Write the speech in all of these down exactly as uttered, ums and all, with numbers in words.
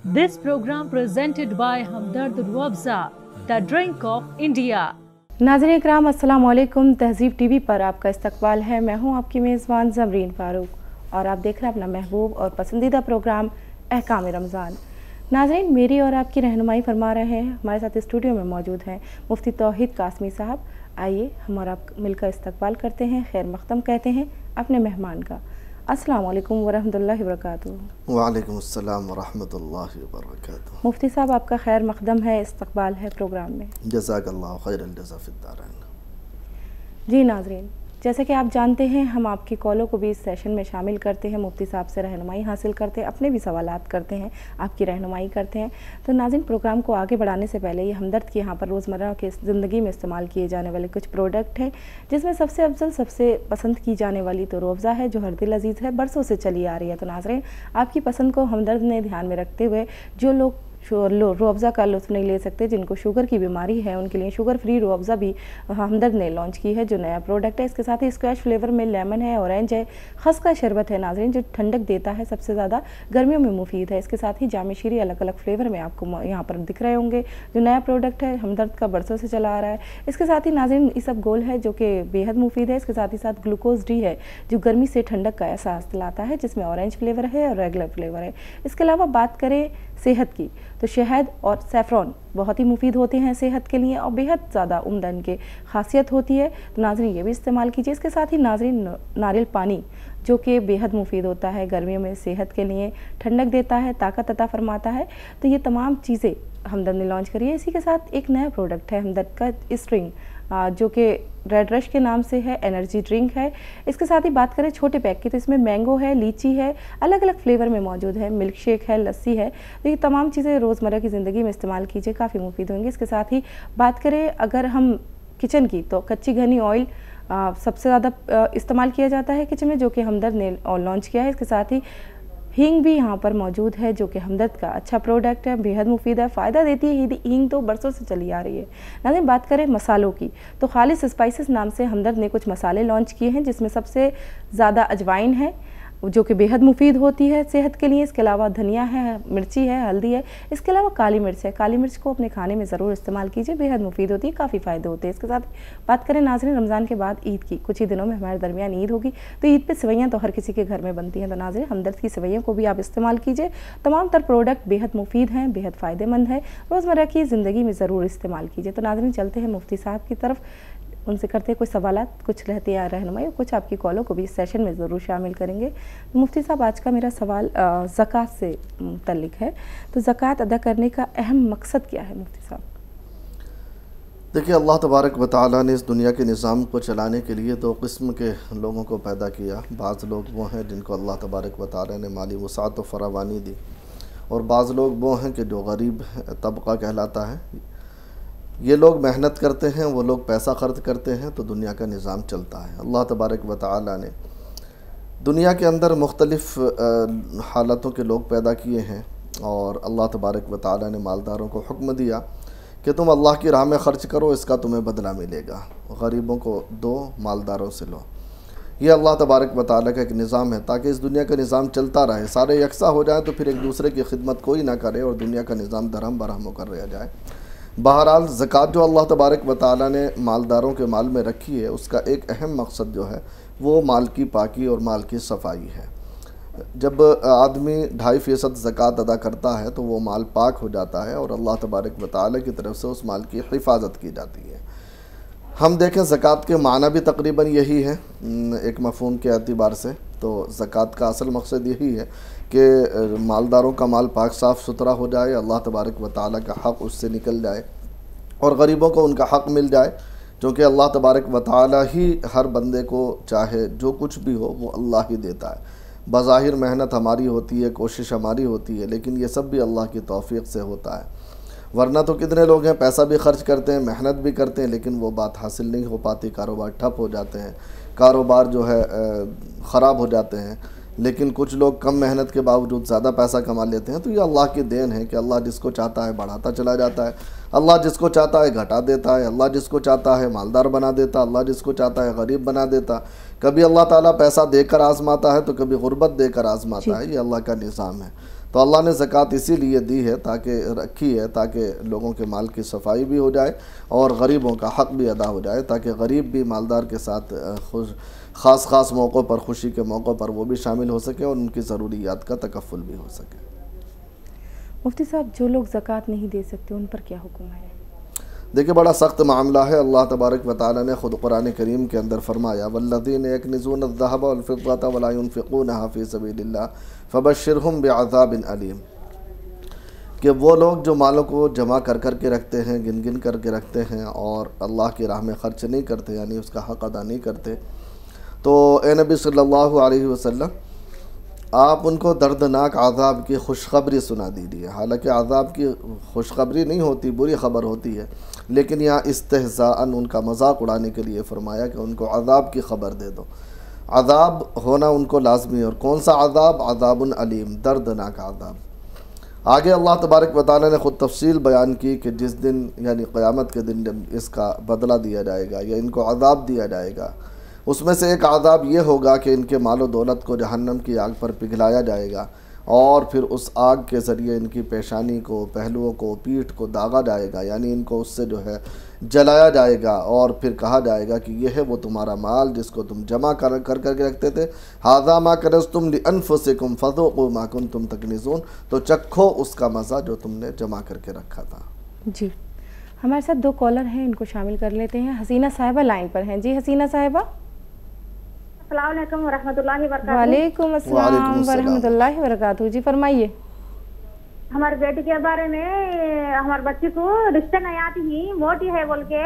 This program presented by Hamdard Ruabza, the drink of India. नाज़रीन इकराम अस्सलाम वालेकुम। तहज़ीब टीवी पर आपका इस्तकबाल है। मैं हूं आपकी मेज़बान ज़मरीन फ़ारूक और आप देख रहे हैं अपना महबूब और पसंदीदा प्रोग्राम अहकाम रमज़ान। नाज़रीन, मेरी और आपकी रहनुमाई फरमा रहे हैं, हमारे साथ स्टूडियो में मौजूद हैं मुफ्ती तौहीद कासमी साहब। आइए हम और आप मिलकर इस्तकबाल करते हैं, खैर मक़दम कहते हैं अपने मेहमान का। अस्सलाम वालेकुम वरहमतुल्लाहि वबरकातुहू। वालेकुम अस्सलाम वरहमतुल्लाहि वबरकातुहू। मुफ्ती साहब, आपका खैर मक़दम है, इस्तकबाल है प्रोग्राम में। जज़ाकल्लाहु खैरल जज़ा फिद्दारैन। जी नाज़रीन, जैसे कि आप जानते हैं, हम आपकी कॉलों को भी इस सेशन में शामिल करते हैं, मुफ्ती साहब से रहनुमाई हासिल करते हैं, अपने भी सवालात करते हैं, आपकी रहनुमाई करते हैं। तो नाज़रीन, प्रोग्राम को आगे बढ़ाने से पहले ये हमदर्द के यहाँ पर रोज़मर्रा के ज़िंदगी में इस्तेमाल किए जाने वाले कुछ प्रोडक्ट हैं, जिसमें सबसे अफजल सबसे पसंद की जाने वाली तो रूअफ़ज़ा है, जो हर दिल अज़ीज़ है, बरसों से चली आ रही है। तो नाज़रीन, आपकी पसंद को हमदर्द ने ध्यान में रखते हुए जो लोग रूअफ़ज़ा का लुत्फ़ नहीं ले सकते, जिनको शुगर की बीमारी है, उनके लिए शुगर फ्री रूअफ़ज़ा भी हमदर्द ने लॉन्च की है, जो नया प्रोडक्ट है। इसके साथ ही स्क्वैश फ्लेवर में लेमन है, ऑरेंज है, खस का शरबत है नाज़रीन, जो ठंडक देता है, सबसे ज़्यादा गर्मियों में मुफीद है। इसके साथ ही जाम शीरी अलग अलग फ्लेवर में आपको यहाँ पर दिख रहे होंगे, जो नया प्रोडक्ट है, हमदर्द का बरसों से चला आ रहा है। इसके साथ ही नाज़रीन इसब गोल है, जो कि बेहद मुफीद है। इसके साथ ही साथ ग्लूकोज डी है, जो गर्मी से ठंडक का एहसास दिलाता है, जिसमें ऑरेंज फ्लेवर है और रेगुलर फ्लेवर है। इसके अलावा बात करें सेहत की, तो शहद और सैफ़रॉन बहुत ही मुफीद होते हैं सेहत के लिए और बेहद ज़्यादा उम्दा इनके खासियत होती है। तो नाज़रीन ये भी इस्तेमाल कीजिए। इसके साथ ही नाज़रीन नारियल पानी, जो कि बेहद मुफीद होता है गर्मियों में, सेहत के लिए ठंडक देता है, ताकत अता फरमाता है। तो ये तमाम चीज़ें हमदर्द ने लॉन्च करी है। इसी के साथ एक नया प्रोडक्ट है हमदर्द का स्ट्रिंग, जो कि रेड रश के नाम से है, एनर्जी ड्रिंक है। इसके साथ ही बात करें छोटे पैक की, तो इसमें मैंगो है, लीची है, अलग अलग फ्लेवर में मौजूद है, मिल्क शेक है, लस्सी है। तो ये तमाम चीज़ें रोज़मर्रा की ज़िंदगी में इस्तेमाल कीजिए, काफ़ी मुफीद होंगी। इसके साथ ही बात करें अगर हम किचन की, तो कच्ची घनी ऑयल सबसे ज़्यादा इस्तेमाल किया जाता है किचन में, जो कि हमदर्द ने लॉन्च किया है। इसके साथ ही हींग भी यहाँ पर मौजूद है, जो कि हमदर्द का अच्छा प्रोडक्ट है, बेहद मुफीद है, फ़ायदा देती है। हींग तो बरसों से चली आ रही है। नाज़रीन बात करें मसालों की, तो खालिस स्पाइसेस नाम से हमदर्द ने कुछ मसाले लॉन्च किए हैं, जिसमें सबसे ज़्यादा अजवाइन है, जो कि बेहद मुफीद होती है सेहत के लिए। इसके अलावा धनिया है, मिर्ची है, हल्दी है। इसके अलावा काली मिर्च है। काली मिर्च को अपने खाने में ज़रूर इस्तेमाल कीजिए, बेहद मुफीद होती है, काफ़ी फ़ायदे होते हैं। इसके साथ बात करें नाज़रीन रमज़ान के बाद ईद की, कुछ ही दिनों में हमारे दरमियान ईद होगी, तो ईद पे सेवैयाँ तो हर किसी के घर में बनती हैं। तो नाज़रीन हमदर्द की सेवैयों को भी आप इस्तेमाल कीजिए। तमाम तर प्रोडक्ट बेहद मुफीद हैं, बेहद फ़ायदेमंद है, रोज़मर्रा की ज़िंदगी में ज़रूर इस्तेमाल कीजिए। तो नाज़रीन चलते हैं मुफ्ती साहब की तरफ, उनसे करते हैं कुछ सवालात, कुछ रहती है रहनुमाई, और कुछ आपकी कॉलों को भी इस सेशन में ज़रूर शामिल करेंगे। तो मुफ्ती साहब, आज का मेरा सवाल ज़कात से मुतल्लिक है। तो ज़कात अदा करने का अहम मकसद क्या है मुफ्ती साहब? देखिए, अल्लाह तबारक व तआला ने इस दुनिया के निज़ाम को चलाने के लिए दो किस्म के लोगों को पैदा किया। बाज़ लोग वो हैं जिनको अल्लाह तबारक व तआला ने माली वसाअत व फरावानी दी, और बाज़ लोग वो हैं कि जो गरीब तबका कहलाता है। ये लोग मेहनत करते हैं, वो लोग पैसा खर्च करते हैं, तो दुनिया का निज़ाम चलता है। अल्लाह तबारक व तआला ने दुनिया के अंदर मुख्तलिफ़ हालतों के लोग पैदा किए हैं, और अल्लाह तबारक व तआला ने मालदारों को हुक्म दिया कि तुम अल्लाह की राह में ख़र्च करो, इसका तुम्हें बदला मिलेगा। गरीबों को दो, मालदारों से लो। ये अल्लाह तबारक व तआला का एक निज़ाम है, ताकि इस दुनिया का निज़ाम चलता रहे। सारे यकसा हो जाए तो फिर एक दूसरे की खिदमत कोई ना करे और दुनिया का निज़ाम दरहम बरहम होकर रह जाए। बहरहाल ज़कात जो अल्लाह तबारक व तआला ने मालदारों के माल में रखी है, उसका एक अहम मकसद जो है वो माल की पाकी और माल की सफाई है। जब आदमी ढाई फ़ीसद ज़कात अदा करता है तो वो माल पाक हो जाता है और अल्लाह तबारक व तआला की तरफ से उस माल की हिफाजत की जाती है। हम देखें ज़कात के माना भी तकरीबन यही है एक मफ़हूम के एतबार से। तो ज़कात का असल मकसद यही है कि मालदारों का माल पाक साफ़ सुथरा हो जाए, अल्लाह तबारक व तआला का हक़ उससे निकल जाए और गरीबों को उनका हक़ मिल जाए, क्योंकि अल्लाह तबारक व तआला ही हर बंदे को चाहे जो कुछ भी हो वो अल्लाह ही देता है। बज़ाहिर मेहनत हमारी होती है, कोशिश हमारी होती है, लेकिन ये सब भी अल्लाह की तौफ़ीक़ से होता है। वरना तो कितने लोग हैं पैसा भी खर्च करते हैं, मेहनत भी करते हैं, लेकिन वो बात हासिल नहीं हो पाती, कारोबार ठप हो जाते हैं, कारोबार जो है ख़राब हो जाते हैं। लेकिन कुछ लोग कम मेहनत के बावजूद ज़्यादा पैसा कमा लेते हैं। तो ये अल्लाह की देन है कि अल्लाह जिसको चाहता है बढ़ाता चला जाता है, अल्लाह जिसको चाहता है घटा देता है, अल्लाह जिसको चाहता है मालदार बना देता, अल्लाह जिसको चाहता है गरीब बना देता। कभी अल्लाह ताला पैसा देकर आज़माता है तो कभी गुर्बत देकर आज़माता है, ये अल्लाह का निज़ाम है। तो अल्लाह ने ज़कात इसीलिए दी है ताकि रखी है ताकि लोगों के माल की सफाई भी हो जाए और गरीबों का हक़ भी अदा हो जाए, ताकि गरीब भी मालदार के साथ खुश ख़ास ख़ास मौक़ों पर, खुशी के मौक़ों पर वो भी शामिल हो सके और उनकी ज़रूरियात का तकफ़ुल भी हो सके। मुफ्ती साहब, जो लोग ज़कात नहीं दे सकते उन पर क्या हुक्म है? देखिए, बड़ा सख्त मामला है। अल्लाह तबारक व तआला ने ख़ुद कुरान करीम के अंदर फरमाया, वल्लज़ीना यकनिज़ून अज़्ज़हब वल फ़िद्दता वला युनफ़िक़ूनहा फ़ी सबीलिल्लाह फ़बश्शिरहुम बिअज़ाबिन अलीम, कि वो लोग जो मालों को जमा कर कर के रखते हैं, गिन गिन कर के रखते हैं और अल्लाह की राह में ख़र्च नहीं करते, यानी उसका हक़ अदा नहीं करते, तो ए नबी सल्लल्लाहु अलैहि वसल्लम आप उनको दर्दनाक आज़ाब की खुशखबरी सुना दीजिए। हालांकि आज़ाब की खुशखबरी नहीं होती, बुरी ख़बर होती है, लेकिन यहाँ इस्तेहज़ाअन उनका मजाक उड़ाने के लिए फ़रमाया कि उनको आज़ाब की ख़बर दे दो। आज़ाब होना उनको लाजमी, और कौन सा आज़ाब? आज़ाबुन अलीम, दर्दनाक आज़ाब। आगे अल्लाह तबारक व तआला ने ख़ुद तफसील बयान की कि जिस दिन यानी क़यामत के दिन जब इसका बदला दिया जाएगा या इनको आज़ाब दिया जाएगा, उसमें से एक आज़ाब ये होगा कि इनके मालो दौलत को जहन्नम की आग पर पिघलाया जाएगा और फिर उस आग के ज़रिए इनकी पेशानी को, पहलुओं को, पीठ को दागा जाएगा, यानी इनको उससे जो है जलाया जाएगा और फिर कहा जाएगा कि यह है वो तुम्हारा माल जिसको तुम जमा कर कर करके रखते थे। हाज़ा मा कनज़्तुम लिअन्फुसिकुम फ़ज़ूक़ू मा कुन्तुम तकनिज़ून, तो चखो उसका मज़ा जो तुमने जमा करके रखा था। जी, हमारे साथ दो कॉलर हैं, इनको शामिल कर लेते हैं। हसीना साहिबा लाइन पर हैं। जी हसीना साहिबा। अस्सलाम वालेकुम व रहमतुल्लाहि व बरकातहू। वालेकुम अस्सलाम व रहमतुल्लाहि व बरकातहू। जी फरमाइए। हमारे बेटी के बारे में, हमारे बच्ची को रिश्ते नहीं आती ही, मोटी है बोल के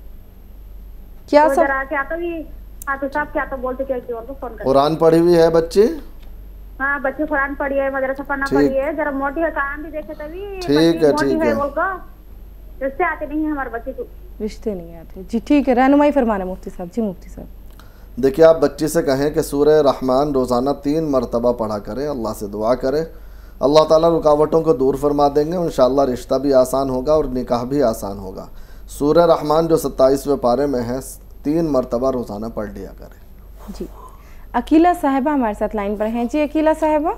क्या तो सब जरा क्या तो भी हाँ तो साहब क्या तो बोलते क्या और को फोन कर। कुरान पढ़ी हुई है बच्ची? हाँ, बच्ची कुरान पढ़ी है, मदरसा पढ़ना पढ़ी है, जरा मोटी है, काम भी देखे तभी ठीक है, ठीक है, बोल को रिश्ते आते नहीं है हमारे बच्ची को, रिश्ते नहीं आते। जी ठीक है, रहनुमाई फरमाना मुफ्ती साहब। जी मुफ्ती साहब, देखिए, आप बच्ची से कहें कि सूरह रहमान रोज़ाना तीन मरतबा पढ़ा करें, अल्लाह से दुआ करें, अल्लाह ताला रुकावटों को दूर फरमा देंगे, इंशाअल्लाह रिश्ता भी आसान होगा और निकाह भी आसान होगा। सूरह रहमान जो सत्ताईसवें पारे में है, तीन मरतबा रोज़ाना पढ़ लिया करें। जी अकीला साहिबा हमारे साथ लाइन पर हैं। जी अकीला साहिबा।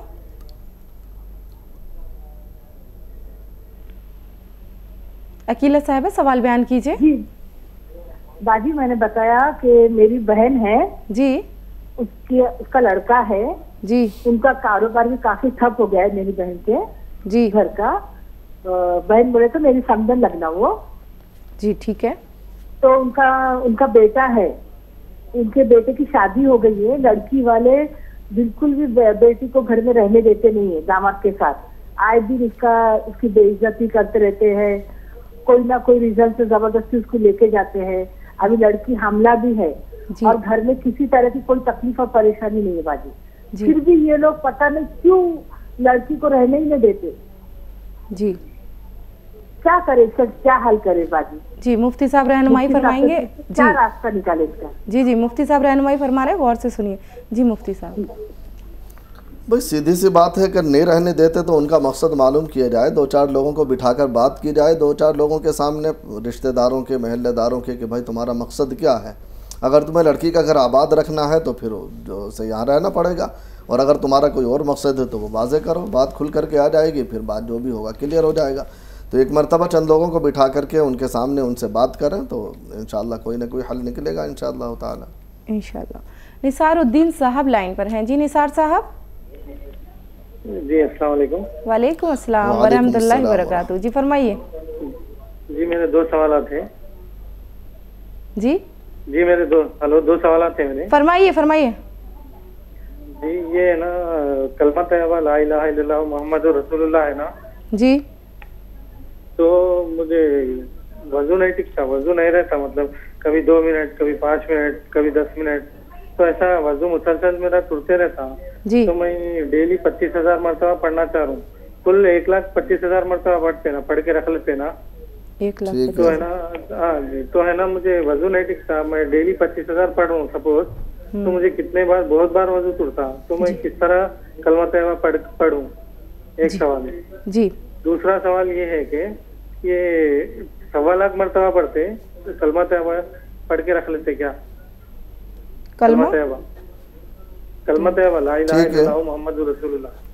अकीला साहिबा सवाल बयान कीजिए। जी बाजी, मैंने बताया कि मेरी बहन है जी, उसके उसका लड़का है जी, उनका कारोबार भी काफी ठप हो गया है मेरी बहन के जी, घर का। बहन बोले तो मेरी समझन लगना वो। जी ठीक है। तो उनका उनका बेटा है, उनके बेटे की शादी हो गई है। लड़की वाले बिल्कुल भी बेटी को घर में रहने देते नहीं है दामाद के साथ। आए दिन उसका उसकी बेइज्जती करते रहते हैं, कोई ना कोई रीजन से जबरदस्ती उसको लेके जाते हैं। अभी लड़की हमला भी है और घर में किसी तरह की कोई तकलीफ और परेशानी नहीं है बाजी। फिर भी ये लोग पता नहीं क्यों लड़की को रहने ही नहीं देते। जी क्या करे इसका, क्या हल करे बाजी? जी मुफ्ती साहब रहनुमाई फरमाएंगे। क्या रास्ता निकाले इसका? जी जी मुफ्ती साहब रहनुमाई फरमा रहे, गौर से सुनिए। जी मुफ्ती साहब। भाई सीधी सी बात है कि नहीं रहने देते तो उनका मकसद मालूम किया जाए, दो चार लोगों को बिठाकर बात की जाए, दो चार लोगों के सामने, रिश्तेदारों के, महल्लेदारों के, कि भाई तुम्हारा मकसद क्या है। अगर तुम्हें लड़की का घर आबाद रखना है तो फिर जो से यहाँ रहना पड़ेगा, और अगर तुम्हारा कोई और मकसद है तो वो वाज़े करो, बात खुल करके आ जाएगी, फिर बात जो भी होगा क्लियर हो जाएगा। तो एक मरतबा चंद लोगों को बिठा करके उनके सामने उनसे बात करें तो इंशाअल्लाह कोई ना कोई हल निकलेगा इंशाअल्लाह ताला। इंशाअल्लाह। निसारुद्दीन साहब लाइन पर हैं। जी निसार साहब। जी अस्सलाम वालेकुम। वालेकुम अस्सलाम व रहमतुल्लाहि व बरकातहू। जी फरमाइए। जी मेरे दो सवाल थे। जी जी मेरे दो हेलो दो सवाल थे मेरे। फरमाइए फरमाइए। जी ये ना कलमा तैयबा ला इलाहा इल्लल्लाह मुहम्मदुर रसूलुल्लाह है ना जी, तो मुझे वजू नहीं टिकता, वजू नहीं रहता, मतलब कभी दो मिनट, कभी पाँच मिनट, कभी दस मिनट, तो ऐसा वजू मुसलसल मेरा टूटते रहता। जी तो मैं डेली पच्चीस हजार मरतबा पढ़ना चाह रहा हूँ, कुल एक लाख पच्चीस हजार मरतबा पढ़ते ना, पढ़ के रख लेते ना, एक लाख तो है ना। हाँ जी, तो है ना, मुझे वजू नहीं टिकता, मैं डेली पच्चीस हजार पढ़ रहा हूँ सपोज, तो मुझे कितने बार, बहुत बार वजू टूटता, तो मैं किस तरह कलमा तैयबा पढ़ पढ़ूं? एक सवाल है जी। दूसरा सवाल ये है कि ये सवा लाख मरतबा पढ़ते, तो कलमा तैयबा पढ़ के रख लेते क्या? कलमा तैयबा, कलमा तैयबा ला इलाहा इल्लल्लाह मुहम्मदुर रसूलुल्लाह।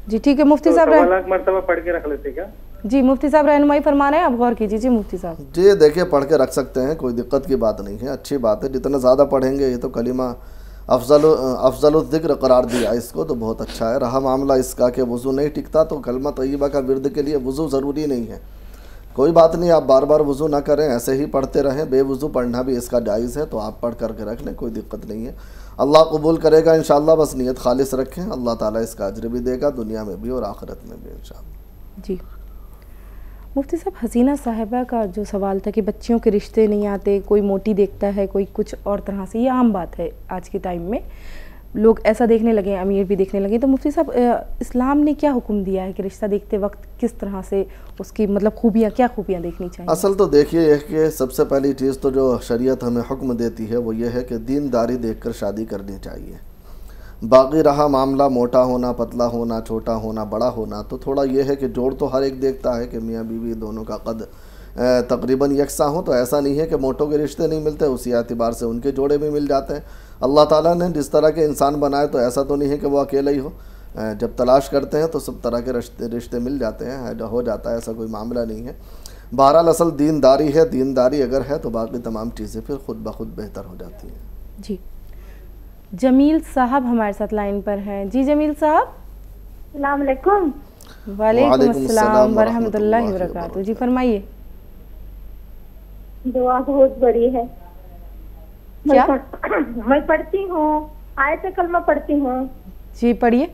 जी ठीक है मुफ्ती तो साहब सवा रह... लाख मरतबा पढ़ के रख लेते क्या? जी मुफ्ती साहब रहनुमाई फरमा रहे हैं, आप गौर कीजिए। जी मुफ्ती साहब। जी देखिए, पढ़ के रख सकते हैं, कोई दिक्कत की बात नहीं है, अच्छी बात है। जितना ज़्यादा पढ़ेंगे, ये तो कलीमा अफजल अफजल ज़िक्र करार दिया इसको, तो बहुत अच्छा है। रहा मामला इसका कि वज़ू नहीं टिकता, तो कलमा तय्यबा का विर्द के लिए वज़ू ज़रूरी नहीं है। कोई बात नहीं, आप बार बार वज़ू ना करें, ऐसे ही पढ़ते रहें। बेवज़ू पढ़ना भी इसका जायज़ है, तो आप पढ़ करके रख लें, कोई दिक्कत नहीं है। अल्लाह कबूल करेगा इंशाअल्लाह। बस नीयत खालिस रखें, अल्लाह ताला इसका अज्र भी देगा, दुनिया में भी और आखिरत में भी इंशाअल्लाह। जी मुफ्ती साहब, हसीना साहिबा का जो सवाल था कि बच्चियों के रिश्ते नहीं आते, कोई मोटी देखता है, कोई कुछ और तरह से, ये आम बात है आज के टाइम में, लोग ऐसा देखने लगे, अमीर भी देखने लगे। तो मुफ्ती साहब, इस्लाम ने क्या हुक्म दिया है कि रिश्ता देखते वक्त किस तरह से उसकी मतलब खूबियाँ, क्या खूबियाँ देखनी चाहिए? असल तो देखिए यह कि सबसे पहली चीज़ तो जो शरीयत हमें हुक्म देती है वो ये है कि दीनदारी देखकर शादी करनी चाहिए। बाकी रहा मामला मोटा होना, पतला होना, छोटा होना, बड़ा होना, तो थोड़ा ये है कि जोड़ तो हर एक देखता है कि मियाँ बीवी दोनों का कद तकरीबन यकसा हो, तो ऐसा नहीं है कि मोटों के रिश्ते नहीं मिलते, उसी एतबार से उनके जोड़े भी मिल जाते हैं। अल्लाह ताला ने जिस तरह के इंसान बनाए, तो ऐसा तो नहीं है कि वो अकेला ही हो। जब तलाश करते हैं तो सब तरह के रिश्ते रिश्ते मिल जाते हैं, हो जाता है, ऐसा कोई मामला नहीं है। बहरहाल असल दीनदारी है, दीनदारी अगर है तो बाकी तमाम चीज़ें फिर खुद ब खुद बेहतर हो जाती हैं। जी जमील साहब हमारे साथ लाइन पर हैं। जी जमील साहब। अस्सलाम वालेकुम। वालेकुम अस्सलाम व रहमतुल्लाहि व बरकातहू। जी फरमाइए। दुआ बहुत बड़ी है। क्या? मैं, मैं पढ़ती हूँ, आयत कलमा पढ़ती हूँ। जी पढ़िए।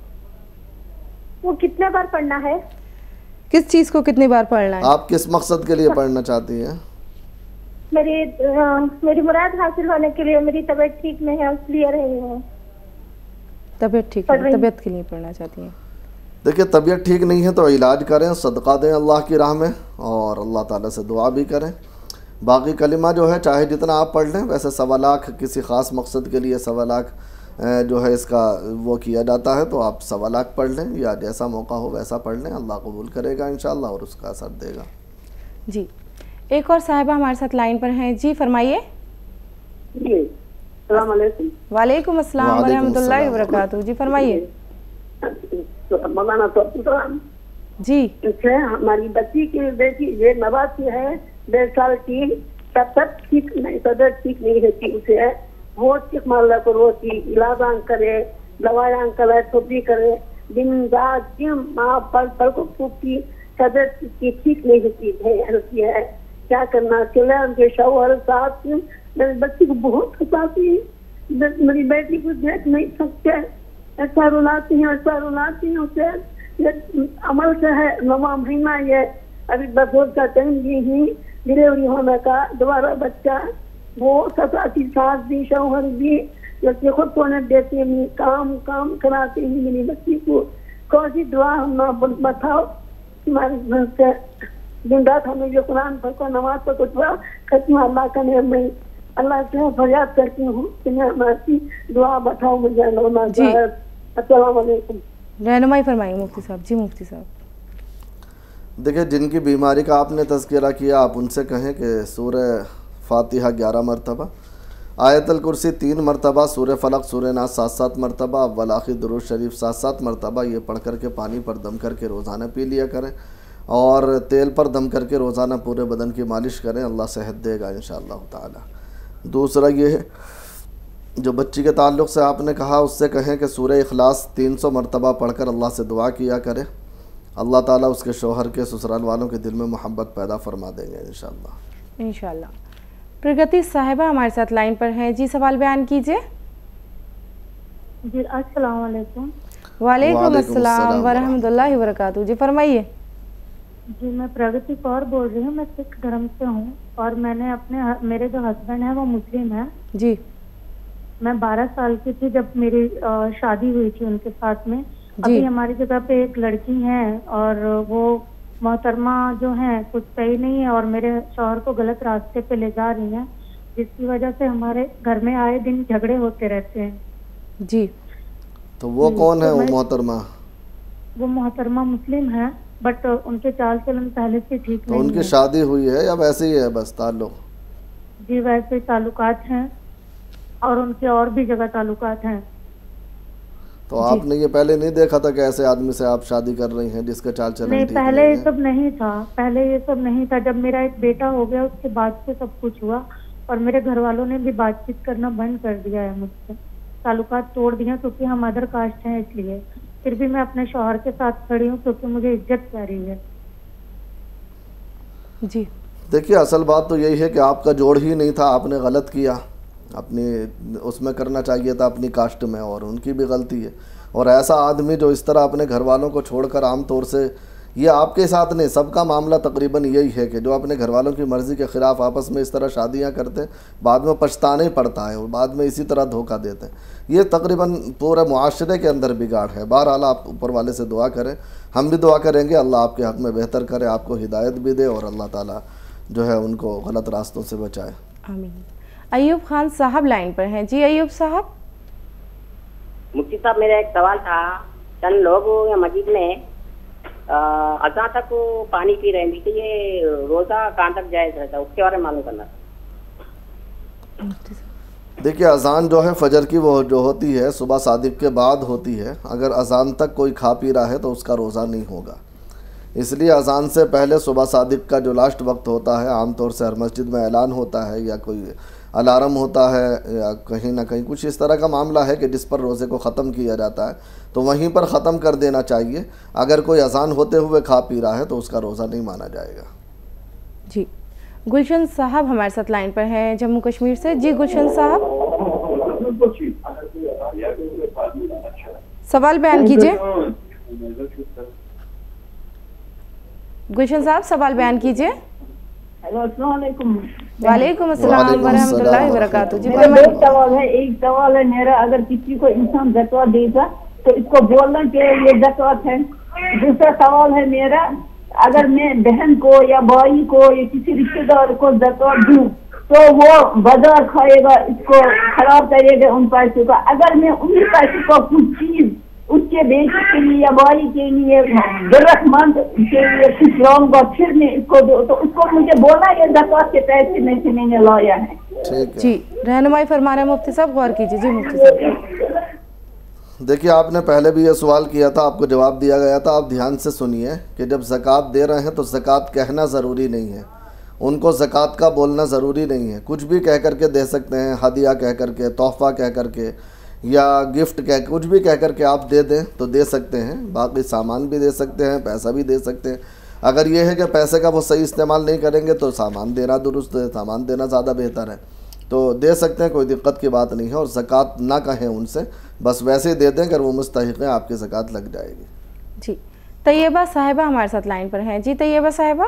वो कितने बार पढ़ना है? किस चीज़ को कितनी बार पढ़ना है? आप किस मकसद के लिए पढ़ना चाहती हैं? मेरी आ, मेरी मुराद हासिल होने के लिए। मेरी तबीयत ठीक नहीं है, इसलिए रही हूँ। तबीयत ठीक है, तबीयत के लिए पढ़ना चाहती हैं? देखिए, तबीयत ठीक नहीं है तो इलाज करें, सदका दें अल्लाह की राह में, और अल्लाह ताला से दुआ भी करें। बाकी कलिमा जो है चाहे जितना आप पढ़ लें, वैसे सवा लाख किसी ख़ास मकसद के लिए सवा लाख जो है इसका वो किया जाता है, तो आप सवा लाख पढ़ लें, या जैसा मौका हो वैसा पढ़ लें, अल्लाह कबूल करेगा इंशाअल्लाह और उसका असर देगा। जी एक और साहिबा हमारे साथ लाइन पर हैं। जी फरमाइए। जी अस्सलाम वालेकुम। वालेकुम अस्सलाम व रहमतुल्लाहि व बरकातहू। जी फरमाइए। तो मौलाना तो जी अच्छा, हमारी बच्ची की बेटी ये नवासी है, डेढ़ साल की, तब तक ठीक नहीं, तबियत ठीक नहीं रहती उसे है, बहुत ठीक मामला को रोती, इलाज करे, दवाएं करे, छोटी करे, दिन रात दिन माँ पल पल को फूकती, तबियत की ठीक नहीं रहती है, है क्या करना चले। उनके शौहर साथ मेरी बच्ची को बहुत सताती है, मेरी बेटी को देख नहीं सकते, ऐसा रुलाती है, ऐसा रुलाती है उसे। अमल से है नवा महीना, ये अभी बसों का टाइम भी ही डिलीवरी होने का, दोबारा बच्चा, वो सताती, सास भी शौहर भी, बच्चे खुद को न देती है, काम काम कराती है मेरी बच्ची को। कौन सी दुआ हम ना बताओ, तुम्हारे घर से दिन रात हमें जो कुरान पढ़ो, नमाज पढ़ो, खत्म अल्लाह का नियम में अल्लाह से फरियाद करती हूँ कि हमारी दुआ बताओ मुझे। अस्सलाम वालेकुम। रहनुमाई फरमाएंगे मुफ्ती साहब। जी मुफ्ती साहब। देखिए, जिनकी बीमारी का आपने तज़किरा किया, आप उनसे कहें कि सूरह फातिहा ग्यारह मरतबा, आयतल कुर्सी तीन मरतबा, सूरह फलक सूरह नास सात सात मरतबा, अव्वल आखिर दुरूद शरीफ सात सात मरतबा, ये पढ़ करके पानी पर दम करके रोज़ाना पी लिया करें, और तेल पर दम करके रोज़ाना पूरे बदन की मालिश करें, अल्लाह सेहत देगा इंशाअल्लाह ताला। दूसरा ये है, जो बच्ची के ताल्लुक़ से आपने कहा, उससे कहें कि सूरह इखलास तीन सौ मरतबा पढ़कर अल्लाह से दुआ किया करें, अल्लाह ताला उसके शौहर के ससुराल वालों के दिल में मोहब्बत पैदा फरमा देंगे इंशाअल्लाह इंशाअल्लाह। प्रगति साहिबा हमारे साथ लाइन पर हैं। जी सवाल बयान कीजिए। जी अस्सलाम वालेकुम। वालेकुम अस्सलाम व रहमतुल्लाहि व बरकातहू। जी फरमाइए। जी मैं प्रगति कौर बोल रही हूँ, मैं सिख धर्म से हूँ, और मैंने अपने मेरे जो हस्बैंड है वो मुस्लिम है। जी मैं बारह साल की थी जब मेरी शादी हुई थी उनके साथ में। अभी हमारी जगह पे एक लड़की है, और वो मोहतरमा जो है कुछ सही नहीं है, और मेरे शौहर को गलत रास्ते पे ले जा रही है, जिसकी वजह से हमारे घर में आए दिन झगड़े होते रहते हैं। जी तो वो कौन है वो मोहतरमा? वो मोहतरमा मुस्लिम है, बट उनके चाल चलन पहले से ठीक तो नहीं उनकी है। शादी हुई है या वैसे ही है बस ताल्लुक? जी वैसे ताल्लुकात हैं, और उनके और भी जगह ताल्लुकात हैं। तो आपने ये पहले नहीं देखा था कि ऐसे आदमी से आप शादी कर रही हैं जिसका चाल चलन नहीं, ठीक पहले नहीं ये है? सब नहीं था, पहले ये सब नहीं था। जब मेरा एक बेटा हो गया उसके बाद से सब कुछ हुआ, और मेरे घर वालों ने भी बातचीत करना बंद कर दिया है मुझसे, ताल्लुकात तोड़ दिया, क्योंकि हम अदर कास्ट हैं इसलिए। फिर भी मैं अपने शौहर के साथ खड़ी हूँ क्योंकि मुझे इज्जत प्यारी है। जी देखिए, असल बात तो यही है कि आपका जोड़ ही नहीं था, आपने गलत किया, अपनी उसमें करना चाहिए था अपनी कास्ट में, और उनकी भी गलती है। और ऐसा आदमी जो इस तरह अपने घर वालों को छोड़कर आम तौर से, ये आपके साथ नहीं, सबका मामला तकरीबन यही है कि जो अपने घर वालों की मर्ज़ी के ख़िलाफ़ आपस में इस तरह शादियां करते हैं, बाद में पछताना ही पड़ता है और बाद में इसी तरह धोखा देते हैं। ये तकरीबन पूरे मुआशरे के अंदर बिगाड़ है। बहरहाल आप ऊपर वाले से दुआ करें, हम भी दुआ करेंगे अल्लाह आपके हक़ में बेहतर करे, आपको हिदायत भी दे और अल्लाह ताला जो है उनको गलत रास्तों से बचाए। आमीन। अयूब खान साहब लाइन पर हैं। जी अयूब साहब। मुफ्ती साहब, मेरा एक सवाल था। चंद लोग या मस्जिद में अज़ान तक पानी पी रहे हैं, तो ये रोज़ा कहाँ तक जायज़ रहता है, उसके बारे में मालूम करना। देखिए, अज़ान जो है फजर की वो जो होती है सुबह सादिक के बाद होती है। अगर अज़ान तक कोई खा पी रहा है तो उसका रोज़ा नहीं होगा। इसलिए अज़ान से पहले सुबह सादिक का जो लास्ट वक्त होता है, आमतौर से हर मस्जिद में ऐलान होता है या कोई अलार्म होता है या कहीं ना कहीं कुछ इस तरह का मामला है कि जिस पर रोज़े को ख़त्म किया जाता है, तो वहीं पर ख़त्म कर देना चाहिए। अगर कोई अज़ान होते हुए खा पी रहा है तो उसका रोज़ा नहीं माना जाएगा। जी गुलशन साहब हमारे साथ लाइन पर हैं जम्मू कश्मीर से। जी गुलशन साहब, सवाल बयान कीजिए। गुलशन साहब सवाल बयान कीजिए। हेलो, अस्सलाम वालेकुम। वालेकुम अस्सलाम वरहमतुल्लाहि वबरकातुहू। जी मेरा दो सवाल है। एक सवाल है मेरा, अगर किसी को इंसान ज़कात देगा तो इसको बोलना कि ये ज़कात है। दूसरा सवाल है मेरा, अगर मैं बहन को या भाई को या किसी रिश्तेदार को ज़कात दूं तो वो बाजार खाएगा, इसको खराब करेगा उन पैसों का। अगर मैं उन्हीं पैसों को कुछ चीज उसके बेटे के लिए या भाई के लिए, जरूरतमंद के लिए कुछ लाऊंगा, फिर मैं इसको दो, तो उसको मुझे बोला ये ज़कात के पैसे में से मैंने लाया है। ठीक है जी, रहनुमाई फरमा रहे हैं मुफ्ती साहब, गौर कीजिए। जी मुफ्ती साहब। देखिए, आपने पहले भी ये सवाल किया था, आपको जवाब दिया गया था। आप ध्यान से सुनिए कि जब ज़कात दे रहे हैं तो ज़कात कहना ज़रूरी नहीं है, उनको ज़कात का बोलना ज़रूरी नहीं है। कुछ भी कह करके दे सकते हैं, हदिया कह करके, तोहफ़ा कह करके या गिफ्ट कह, कुछ भी कह करके आप दे दें तो दे सकते हैं। बाकी सामान भी दे सकते हैं, पैसा भी दे सकते हैं। अगर ये है कि पैसे का वो सही इस्तेमाल नहीं करेंगे तो सामान देना दुरुस्त है, सामान देना ज़्यादा बेहतर है। तो दे सकते हैं, कोई दिक्कत की बात नहीं है। और ज़कात ना कहें उनसे, बस वैसे ही दे दें, अगर वो मुस्तहिक़ हैं आपकी ज़कात लग जाएगी। जी तैयबा साहिबा हमारे साथ लाइन पर हैं। जी तैयबा साहिबा।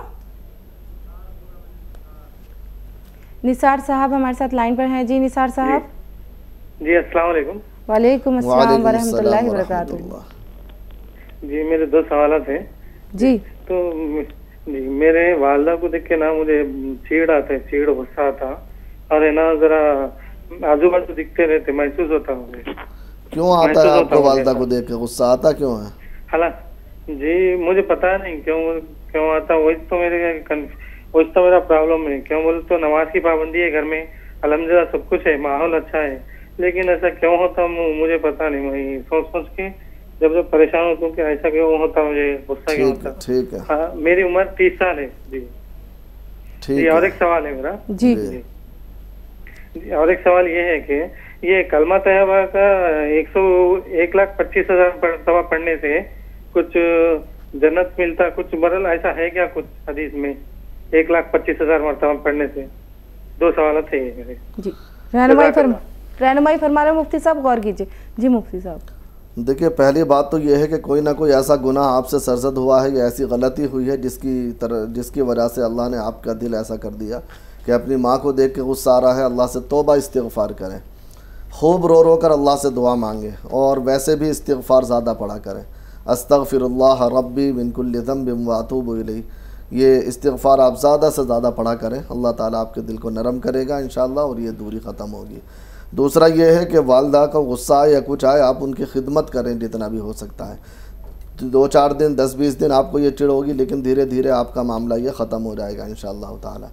निसार साहब हमारे साथ लाइन पर हैं। जी निसार साहब। जी अस्सलाम वालेकुम। वालेकुम अस्सलाम वरहमतुल्लाहि वबरकातुहू। जी मेरे दो सवाल थे। जी तो जी मेरे वालदा को देख के ना मुझे चीड़ आता है, चीड़ गुस्सा आता, और है ना जरा आजू बाजू दिखते रहते, महसूस होता मुझे। क्यों आता है आपको वालदा को देख के गुस्सा आता क्यों है? हालांकि जी मुझे पता नहीं क्यों क्यों आता, वही तो मेरे वही तो मेरा प्रॉब्लम है। क्यों बोले तो नमाज की पाबंदी है घर में, अल्हम्दुलिल्लाह सब कुछ है, माहौल अच्छा है, लेकिन ऐसा क्यों होता मुझे पता नहीं। वही सोच सोच के जब जब परेशान होता हूँ कि ऐसा क्यों होता, मुझे गुस्सा क्यों होता। ठीक है। हाँ, मेरी उम्र तीस साल है जी। ठीक और एक सवाल है मेरा। जी, जी और एक सवाल ये है कि ये कलमा तैयबा का एक सौ एक लाख पच्चीस हजार दफा पढ़ने से कुछ जन्नत मिलता, कुछ बरल ऐसा है क्या कुछ हदीस में? एक लाख पच्चीस हजार मरतबा पढ़ने से। दो सवाल थे ये मेरे। जी रहनुमाई फरमा रहनुमाई फरमा रहे मुफ्ती साहब, गौर कीजिए। जी मुफ्ती साहब। देखिए, पहली बात तो ये है कि कोई ना कोई ऐसा गुनाह आपसे सरजद हुआ है या ऐसी गलती हुई है जिसकी तरह जिसकी वजह से अल्लाह ने आपका दिल ऐसा कर दिया कि अपनी माँ को देख के गुस्सा आ रहा है। अल्लाह से तौबा इस्तिग़फ़ार करें, खूब रो रो कर अल्लाह से दुआ मांगे, और वैसे भी इस्तिग़फ़ार ज़्यादा पढ़ा करें। अस्तग़फ़िरुल्लाह रब्बी मिन कुल्लि ज़ंबिन व अतूबु इलैहि, ये इस्तिग़फ़ार आप ज़्यादा से ज़्यादा पढ़ा करें। अल्लाह ताला आपके दिल को नरम करेगा इंशाअल्लाह, और ये दूरी ख़त्म होगी। दूसरा ये है कि वालदा का गुस्सा आए या कुछ आए, आप उनकी खिदमत करें जितना भी हो सकता है। दो चार दिन, दस बीस दिन आपको ये चिढ़ होगी, लेकिन धीरे धीरे आपका मामला ये ख़त्म हो जाएगा इंशाअल्लाह ताला।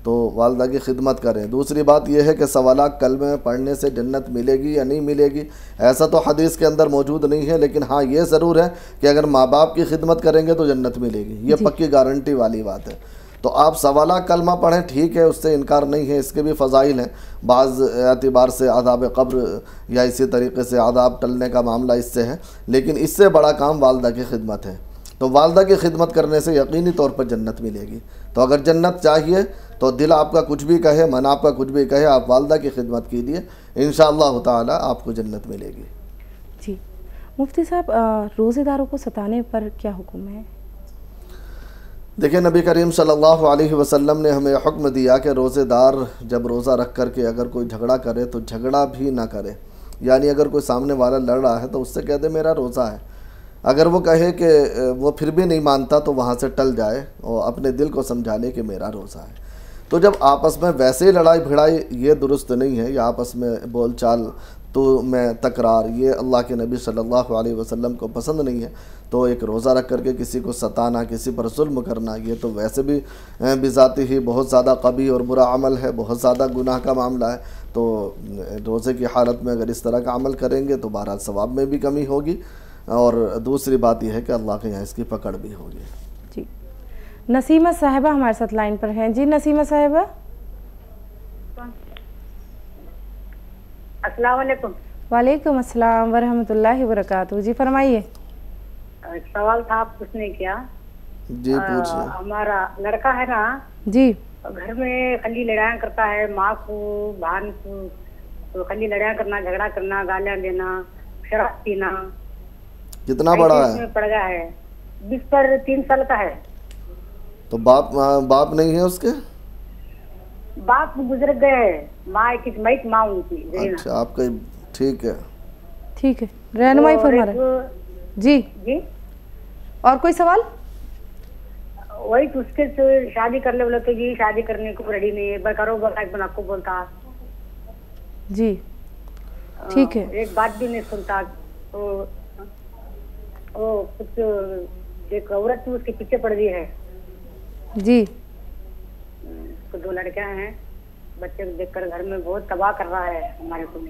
तो वालदा की खिदमत करें। दूसरी बात यह है कि सवाला कलमे पढ़ने से जन्नत मिलेगी या नहीं मिलेगी, ऐसा तो हदीस के अंदर मौजूद नहीं है, लेकिन हाँ ये ज़रूर है कि अगर माँ बाप की खिदमत करेंगे तो जन्नत मिलेगी, ये पक्की गारंटी वाली बात है। तो आप सवाला कलमा पढ़ें, ठीक है, उससे इनकार नहीं है, इसके भी फ़ज़ाइल हैं। बाज़ एतबार से आदाब क़ब्र या इसी तरीके से आदाब टलने का मामला इससे है, लेकिन इससे बड़ा काम वालदा की खिदमत है। तो वालदा की खिदमत करने से यकीनी तौर पर जन्नत मिलेगी। तो अगर जन्नत चाहिए तो दिल आपका कुछ भी कहे, मन आपका कुछ भी कहे, आप वालदा की खिदमत कीजिए, इंशाअल्लाह ताला आपको जन्नत मिलेगी। जी मुफ्ती साहब, रोज़ेदारों को सताने पर क्या हुक्म है? देखिए, नबी करीम सल्लल्लाहु अलैहि वसल्लम ने हमें हुक्म दिया कि रोज़ेदार जब रोज़ा रख कर के अगर कोई झगड़ा करे तो झगड़ा भी ना करे, यानी अगर कोई सामने वाला लड़ रहा है तो उससे कह दे मेरा रोज़ा है। अगर वो कहे कि वो फिर भी नहीं मानता तो वहाँ से टल जाए और अपने दिल को समझा ले कि मेरा रोज़ा है। तो जब आपस में वैसे ही लड़ाई भिड़ाई, ये दुरुस्त नहीं है, या आपस में बोल चाल तो मैं तकरार, ये अल्लाह के नबी सल्लल्लाहु अलैहि वसल्लम को पसंद नहीं है। तो एक रोज़ा रख करके किसी को सताना, किसी पर जुल्म करना, ये तो वैसे भी बिज़ाती ही बहुत ज़्यादा कबीह और बुरा अमल है, बहुत ज़्यादा गुनाह का मामला है। तो रोज़े की हालत में अगर इस तरह का अमल करेंगे तो बहरहाल सवाब में भी कमी होगी, और दूसरी बात यह है कि अल्लाह के यहाँ इसकी पकड़ भी होगी। जी नसीमा साहिबा हमारे साथ लाइन पर हैं। जी नसीमा साहिबा, अस्सलाम वालेकुम। वालेकुम अस्सलाम वरहमतुल्लाहि वबरकातुहू। जी फरमाइए। सवाल था आप पूछने क्या? जी पूछिए। हमारा लड़का है ना जी, घर में खाली लड़ाई करता है, माँ को बहन को, तो खाली लड़ाई करना, झगड़ा करना, गालियाँ देना, शराब पीना। कितना बड़ा है? पड़ गया है, बीस पर तीन साल का है। तो बाप बाप नहीं है उसके? बाप गुजर गए, माँ एक मई माँ उनकी। अच्छा, आपका ठीक है, ठीक है, रहनुमाई फरमा रहे। जी जी, और कोई सवाल? वही तो उसके तो शादी कर ले बोले तो जी शादी करने को रेडी नहीं है, बकारो बना को बोलता। जी ठीक है, एक बात भी नहीं सुनता। तो वो कुछ एक औरत थी उसके पीछे पड़ गई है। जी, तो दो लड़कियां हैं, बच्चे को देखकर घर में बहुत तबाह कर रहा है हमारे को।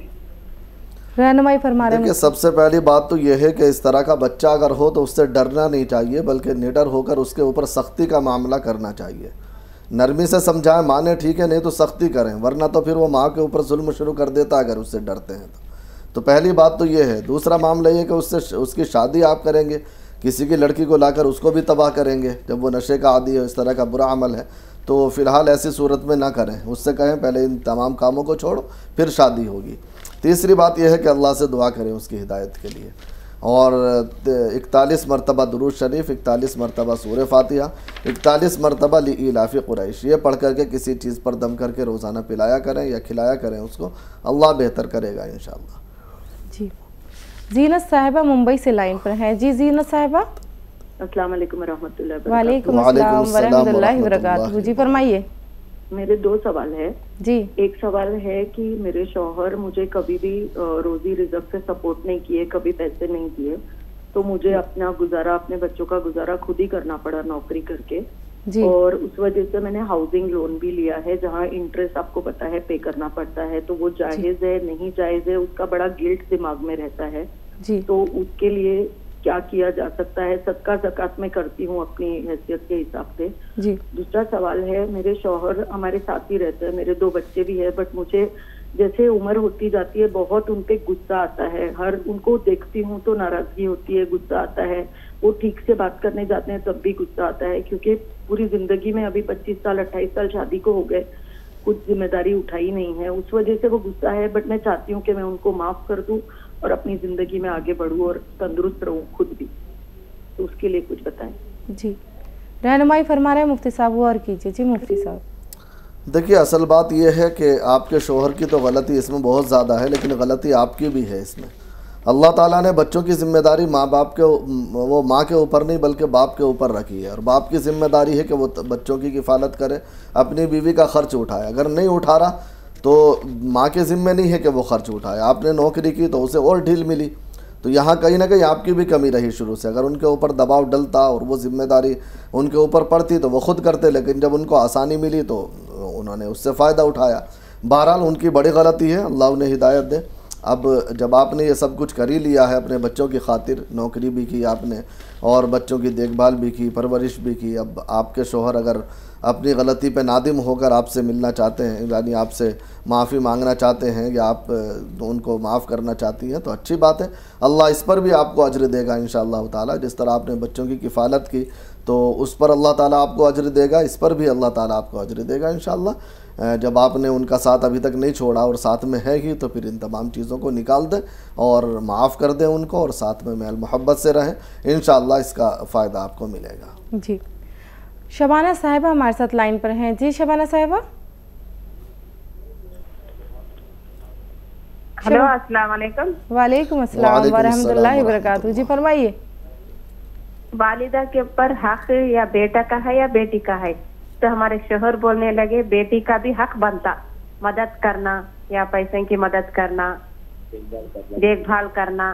रहनुमाई फरमा रहे हैं। सबसे पहली बात तो यह है कि इस तरह का बच्चा अगर हो तो उससे डरना नहीं चाहिए, बल्कि निडर होकर उसके ऊपर सख्ती का मामला करना चाहिए। नरमी से समझाएं, माने ठीक है, नहीं तो सख्ती करें, वरना तो फिर वो माँ के ऊपर जुल्म शुरू कर देता अगर उससे डरते हैं तो। तो पहली बात तो ये है। दूसरा मामला ये कि उससे उसकी शादी आप करेंगे, किसी की लड़की को लाकर उसको भी तबाह करेंगे, जब वो नशे का आदी है, इस तरह का बुरा अमल है, तो फ़िलहाल ऐसी सूरत में ना करें। उससे कहें पहले इन तमाम कामों को छोड़ो, फिर शादी होगी। तीसरी बात यह है कि अल्लाह से दुआ करें उसकी हिदायत के लिए, और इकतालीस मरतबा दुरूद शरीफ, इकतालीस मरतबा सूरह फातिहा, इकतालीस मरतबा लिइलाफ़ि कुरैश, ये पढ़ करके किसी चीज़ पर दम करके रोज़ाना पिलाया करें या खिलाया करें उसको, अल्लाह बेहतर करेगा इंशाअल्लाह। जी, जीनत साहिबा मुंबई से लाइन पर हैं। जी जीनत साहिबा। अस्सलाम वालेकुम रहमतुल्लाहि व वालेकुम अस्सलाम वरहमतुल्लाहि वबरकातुहू। जी फरमाइए। मेरे दो सवाल है। जी, एक सवाल है कि मेरे शौहर मुझे कभी भी रोजी रिज़्क से सपोर्ट नहीं किए, कभी पैसे नहीं दिए, तो मुझे अपना गुजारा, अपने बच्चों का गुजारा खुद ही करना पड़ा नौकरी करके। जी। और उस वजह से मैंने हाउसिंग लोन भी लिया है, जहाँ इंटरेस्ट आपको पता है पे करना पड़ता है। तो वो जायज है नहीं जायज है, उसका बड़ा गिल्ट दिमाग में रहता है। जी। तो उसके लिए क्या किया जा सकता है? सदका ज़कात में करती हूँ अपनी हैसियत के हिसाब से। जी। दूसरा सवाल है, मेरे शौहर हमारे साथ ही रहते हैं, मेरे दो बच्चे भी है, बट मुझे जैसे उम्र होती जाती है बहुत उन पे गुस्सा आता है। हर उनको देखती हूँ तो नाराजगी होती है, गुस्सा आता है। वो ठीक से बात करने जाते हैं तब भी गुस्सा आता है, क्योंकि पूरी जिंदगी में अभी पच्चीस साल अट्ठाईस साल शादी को हो गए, कुछ जिम्मेदारी उठाई नहीं है, उस वजह से वो गुस्सा है। बट मैं चाहती हूँ कि मैं उनको माफ कर दूं और अपनी जिंदगी में आगे बढ़ूं और तंदुरुस्त रहूं खुद भी। तो उसके लिए कुछ बताएं। जी, रहनुमाई फरमा रहे हैं मुफ्ती साहब, वो और कीजिए। जी मुफ्ती साहब। देखिए, असल बात यह है कि आपके शोहर की तो गलती इसमें बहुत ज़्यादा है, लेकिन गलती आपकी भी है इसमें। अल्लाह ताला ने बच्चों की ज़िम्मेदारी माँ बाप के वो माँ के ऊपर नहीं बल्कि बाप के ऊपर रखी है, और बाप की ज़िम्मेदारी है कि वो बच्चों की किफ़ालत करे, अपनी बीवी का ख़र्च उठाए। अगर नहीं उठा रहा तो माँ के ज़िम्मे नहीं है कि वो ख़र्च उठाए। आपने नौकरी की तो उसे और ढील मिली, तो यहाँ कहीं ना कहीं आपकी भी कमी रही शुरू से। अगर उनके ऊपर दबाव डलता और वो ज़िम्मेदारी उनके ऊपर पड़ती तो वो खुद करते, लेकिन जब उनको आसानी मिली तो उन्होंने उससे फ़ायदा उठाया। बहरहाल उनकी बड़ी गलती है, अल्लाह उन्हें हिदायत दे। अब जब आपने ये सब कुछ कर ही लिया है, अपने बच्चों की खातिर नौकरी भी की आपने और बच्चों की देखभाल भी की, परवरिश भी की, अब आपके शोहर अगर अपनी गलती पे नादिम होकर आपसे मिलना चाहते हैं, यानी आपसे माफ़ी मांगना चाहते हैं या आप उनको माफ़ करना चाहती हैं, तो अच्छी बात है, अल्लाह इस पर भी आपको अज्र देगा इंशाअल्लाह ताला। जिस तरह आपने बच्चों की किफ़ालत की तो उस पर अल्लाह ताला आपको अज्र देगा, इस पर भी अल्लाह ताला आपको अज्र देगा इंशाअल्लाह। जब आपने उनका साथ अभी तक नहीं छोड़ा और साथ में है ही, तो फिर इन तमाम चीज़ों को निकाल दें और माफ़ कर दें उनको और साथ में महल मोहब्बत से रहें, इंशाअल्लाह इसका फ़ायदा आपको मिलेगा। जी, शबाना साहिबा हमारे साथ लाइन पर हैं। जी शबाना साहिबा। हेलो, अस्सलाम वालेकुम। वालेकुम अस्सलाम व रहमतुल्लाहि व बरकातहू। जी फरमाइए। वालिदा के ऊपर हक या बेटा का है या बेटी का है? तो हमारे शोहर बोलने लगे बेटी का भी हक बनता, मदद करना या पैसे की मदद करना, देखभाल करना,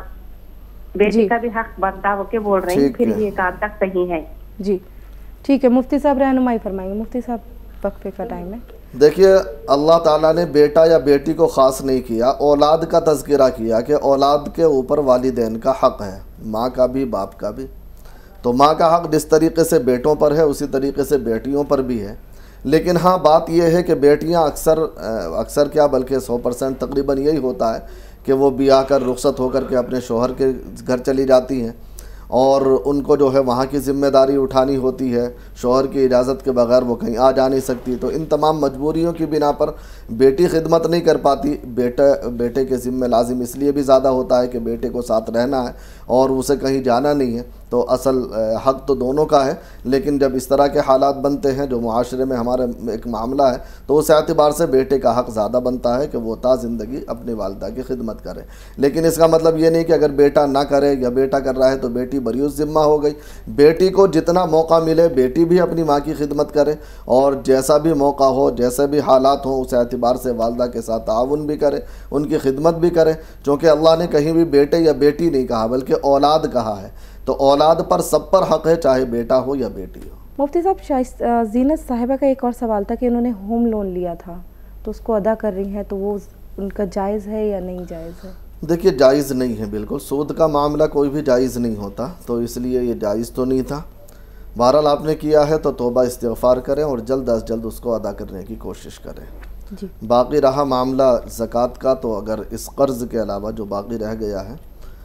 बेटी का भी हक बनता वो के बोल रहे हैं। फिर ये कहाँ तक सही है? जी ठीक है, मुफ्ती साहब रहनुमाई फरमाएंगे। मुफ्ती साहब वक्फे का टाइम है। देखिए, अल्लाह ताला ने बेटा या बेटी को ख़ास नहीं किया, औलाद का तज़किरा किया कि औलाद के ऊपर वालिदैन का हक़ है, माँ का भी बाप का भी। तो माँ का हक़ जिस तरीके से बेटों पर है उसी तरीके से बेटियों पर भी है। लेकिन हाँ, बात यह है कि बेटियाँ अक्सर अक्सर क्या बल्कि सौ परसेंट तकरीबन यही होता है कि वो ब्याह कर रुखसत होकर के अपने शोहर के घर चली जाती हैं और उनको जो है वहाँ की ज़िम्मेदारी उठानी होती है, शोहर की इजाज़त के बगैर वो कहीं आ जा नहीं सकती। तो इन तमाम मजबूरियों की बिना पर बेटी खिदमत नहीं कर पाती। बेटा बेटे के ज़िम्मे लाजिम इसलिए भी ज़्यादा होता है कि बेटे को साथ रहना है और उसे कहीं जाना नहीं है, तो असल हक़ तो दोनों का है। लेकिन जब इस तरह के हालात बनते हैं जो मुआशरे में हमारे एक मामला है, तो उस एतबार से बेटे का हक़ ज़्यादा बनता है कि वो ता ज़िंदगी अपनी वालिदा की खिदमत करे। लेकिन इसका मतलब ये नहीं कि अगर बेटा ना करे या बेटा कर रहा है तो बेटी बरियुस ज़िम्मा हो गई। बेटी को जितना मौका मिले बेटी भी अपनी माँ की खिदमत करे और जैसा भी मौका हो, जैसे भी हालात हों, उस एतबार से वालिदा के साथ ताउन भी करे, उनकी खिदमत भी करे। चूँकि अल्लाह ने कहीं भी बेटे या बेटी नहीं कहा बल्कि औलाद कहा है, तो औलाद पर सब पर हक़ है, चाहे बेटा हो या बेटी हो। मुफ्ती साहब, जीनत साहिबा का एक और सवाल था कि उन्होंने होम लोन लिया था तो उसको अदा कर रही हैं, तो वो उनका जायज़ है या नहीं जायज़ है? देखिए, जायज़ नहीं है, बिल्कुल सूद का मामला कोई भी जायज़ नहीं होता, तो इसलिए ये जायज़ तो नहीं था। बहरहाल आपने किया है तो तौबा इस्तिग़फ़ार करें और जल्द अज जल्द उसको अदा करने की कोशिश करें। जी। बाकी रहा मामला ज़कात का, तो अगर इस कर्ज़ के अलावा जो बाकी रह गया है,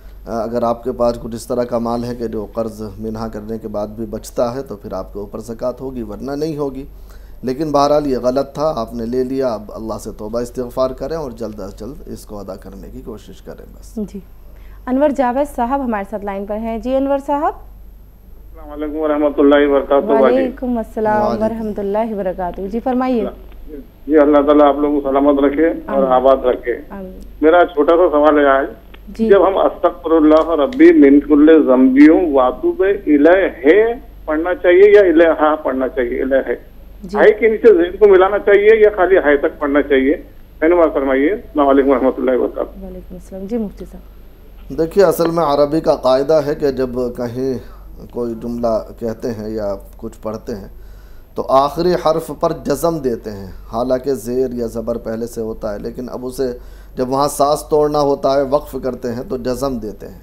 अगर आपके पास कुछ इस तरह का माल है कि जो कर्ज़ मिन्हा करने के बाद भी बचता है, तो फिर आपके ऊपर ज़कात होगी, वरना नहीं होगी। लेकिन बहरहाल ये गलत था, आपने ले लिया, अब अल्लाह से तौबा इस्तिग़फ़ार करें और जल्द अज जल्द इसको अदा करने की कोशिश करें बस। जी। अनवर जावेद साहब हमारे साथ लाइन पर हैं। जी अनवर साहब। अस्सलाम वालेकुम वरहमतुल्लाहि वबरकातुहू। वालेकुम अस्सलाम वरहमतुल्लाहि वबरकातुहू। जी फरमाइए। जी, अल्लाह ताला आप लोगों को सलामत रखे और आबाद रखे। मेरा छोटा सा सवाल है आज, जब हम अस्तगफिरुल्लाह रब्बी मिन कुल्ले ज़ंबियों वातूब इलैहि पढ़ना चाहिए या इलैहा पढ़ना चाहिए? इलैहि हाय के नीचे ज़ेन को मिलाना चाहिए या खाली हाय तक पढ़ना चाहिए? रहनुमा फरमाइए। अस्सलाम वालेकुम रहमतुल्लाहि व बरकातहू। वालेकुम अस्सलाम। जी मुफ्ती साहब। देखिए, असल में अरबी का कायदा है कि जब कहीं कोई जुमला कहते हैं या कुछ पढ़ते हैं तो आखिरी हर्फ पर जज़म देते हैं, हालांकि ज़ेर या ज़बर पहले से होता है, लेकिन अब उसे जब वहाँ सांस तोड़ना होता है, वक्फ़ करते हैं, तो जज़म देते हैं।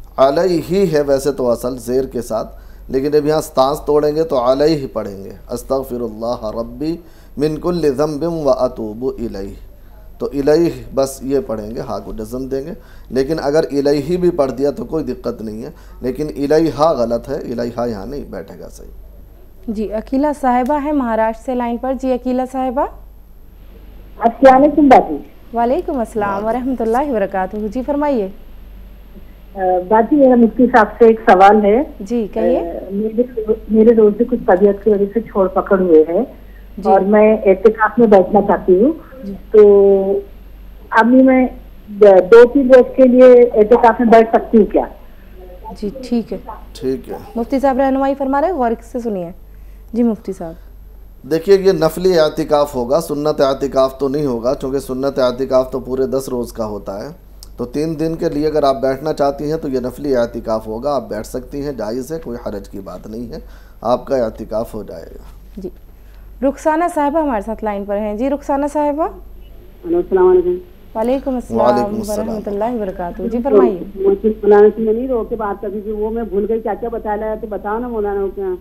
अलैहि है वैसे तो असल ज़ेर के साथ, लेकिन जब यहाँ सांस तोड़ेंगे तो अलैहि पढ़ेंगे, अस्तगफिरुल्लाह रब्बी मिन कुल्लि ज़ंबिन व अतूबु इलैहि। तो इलैहि बस ये पढ़ेंगे, हा को जज़म देंगे। लेकिन अगर इलैहि भी पढ़ दिया तो कोई दिक्कत नहीं है, लेकिन इलैहा गलत है, इलैहा यहाँ नहीं बैठेगा सही। जी अकीला साहिबा है महाराष्ट्र से लाइन पर। जी अकीला साहिबा। अस्सलाम वालेकुम बाजी। वालेकुम अस्सलाम व रहमतुल्लाहि व बरकातहू। जी फरमाइए। बाजी, मेरा मुफ्ती साहब से एक सवाल है। जी कहिए। मेरे मेरे रोजे कुछ तबीयत की वजह से छोड़ पकड़ हुए हैं और मैं एहतिकाफ में बैठना चाहती हूँ, तो अभी मैं दो तीन रोज के लिए एहतिकाफ में बैठ सकती हूँ क्या? जी ठीक है। ठीक है, मुफ्ती साहब रहनुमाई फरमा रहे हैं, गौर से सुनिए। जी मुफ्ती साहब। देखिए, ये नफली एतिकाफ़ होगा, सुन्नत एतिकाफ़ तो नहीं होगा, क्योंकि सुन्नत एतिकाफ़ तो पूरे दस रोज़ का होता है। तो तीन दिन के लिए अगर आप बैठना चाहती हैं तो ये नफली एतिकाफ़ होगा, आप बैठ सकती हैं, जायज़ है, कोई हरज की बात नहीं है, आपका एतिकाफ़ हो जाएगा। जी रुखसाना साहिबा हमारे साथ लाइन पर हैं। जी रुखसाना साहिबा। वालेकुम अस्सलाम वरहमतुल्लाहि वबरकातुहू। जी फरमाइए। मौलाना से नहीं रोक के बात करती थी, वो मैं भूल गई क्या क्या बताया, तो बताओ ना मौलाना क्या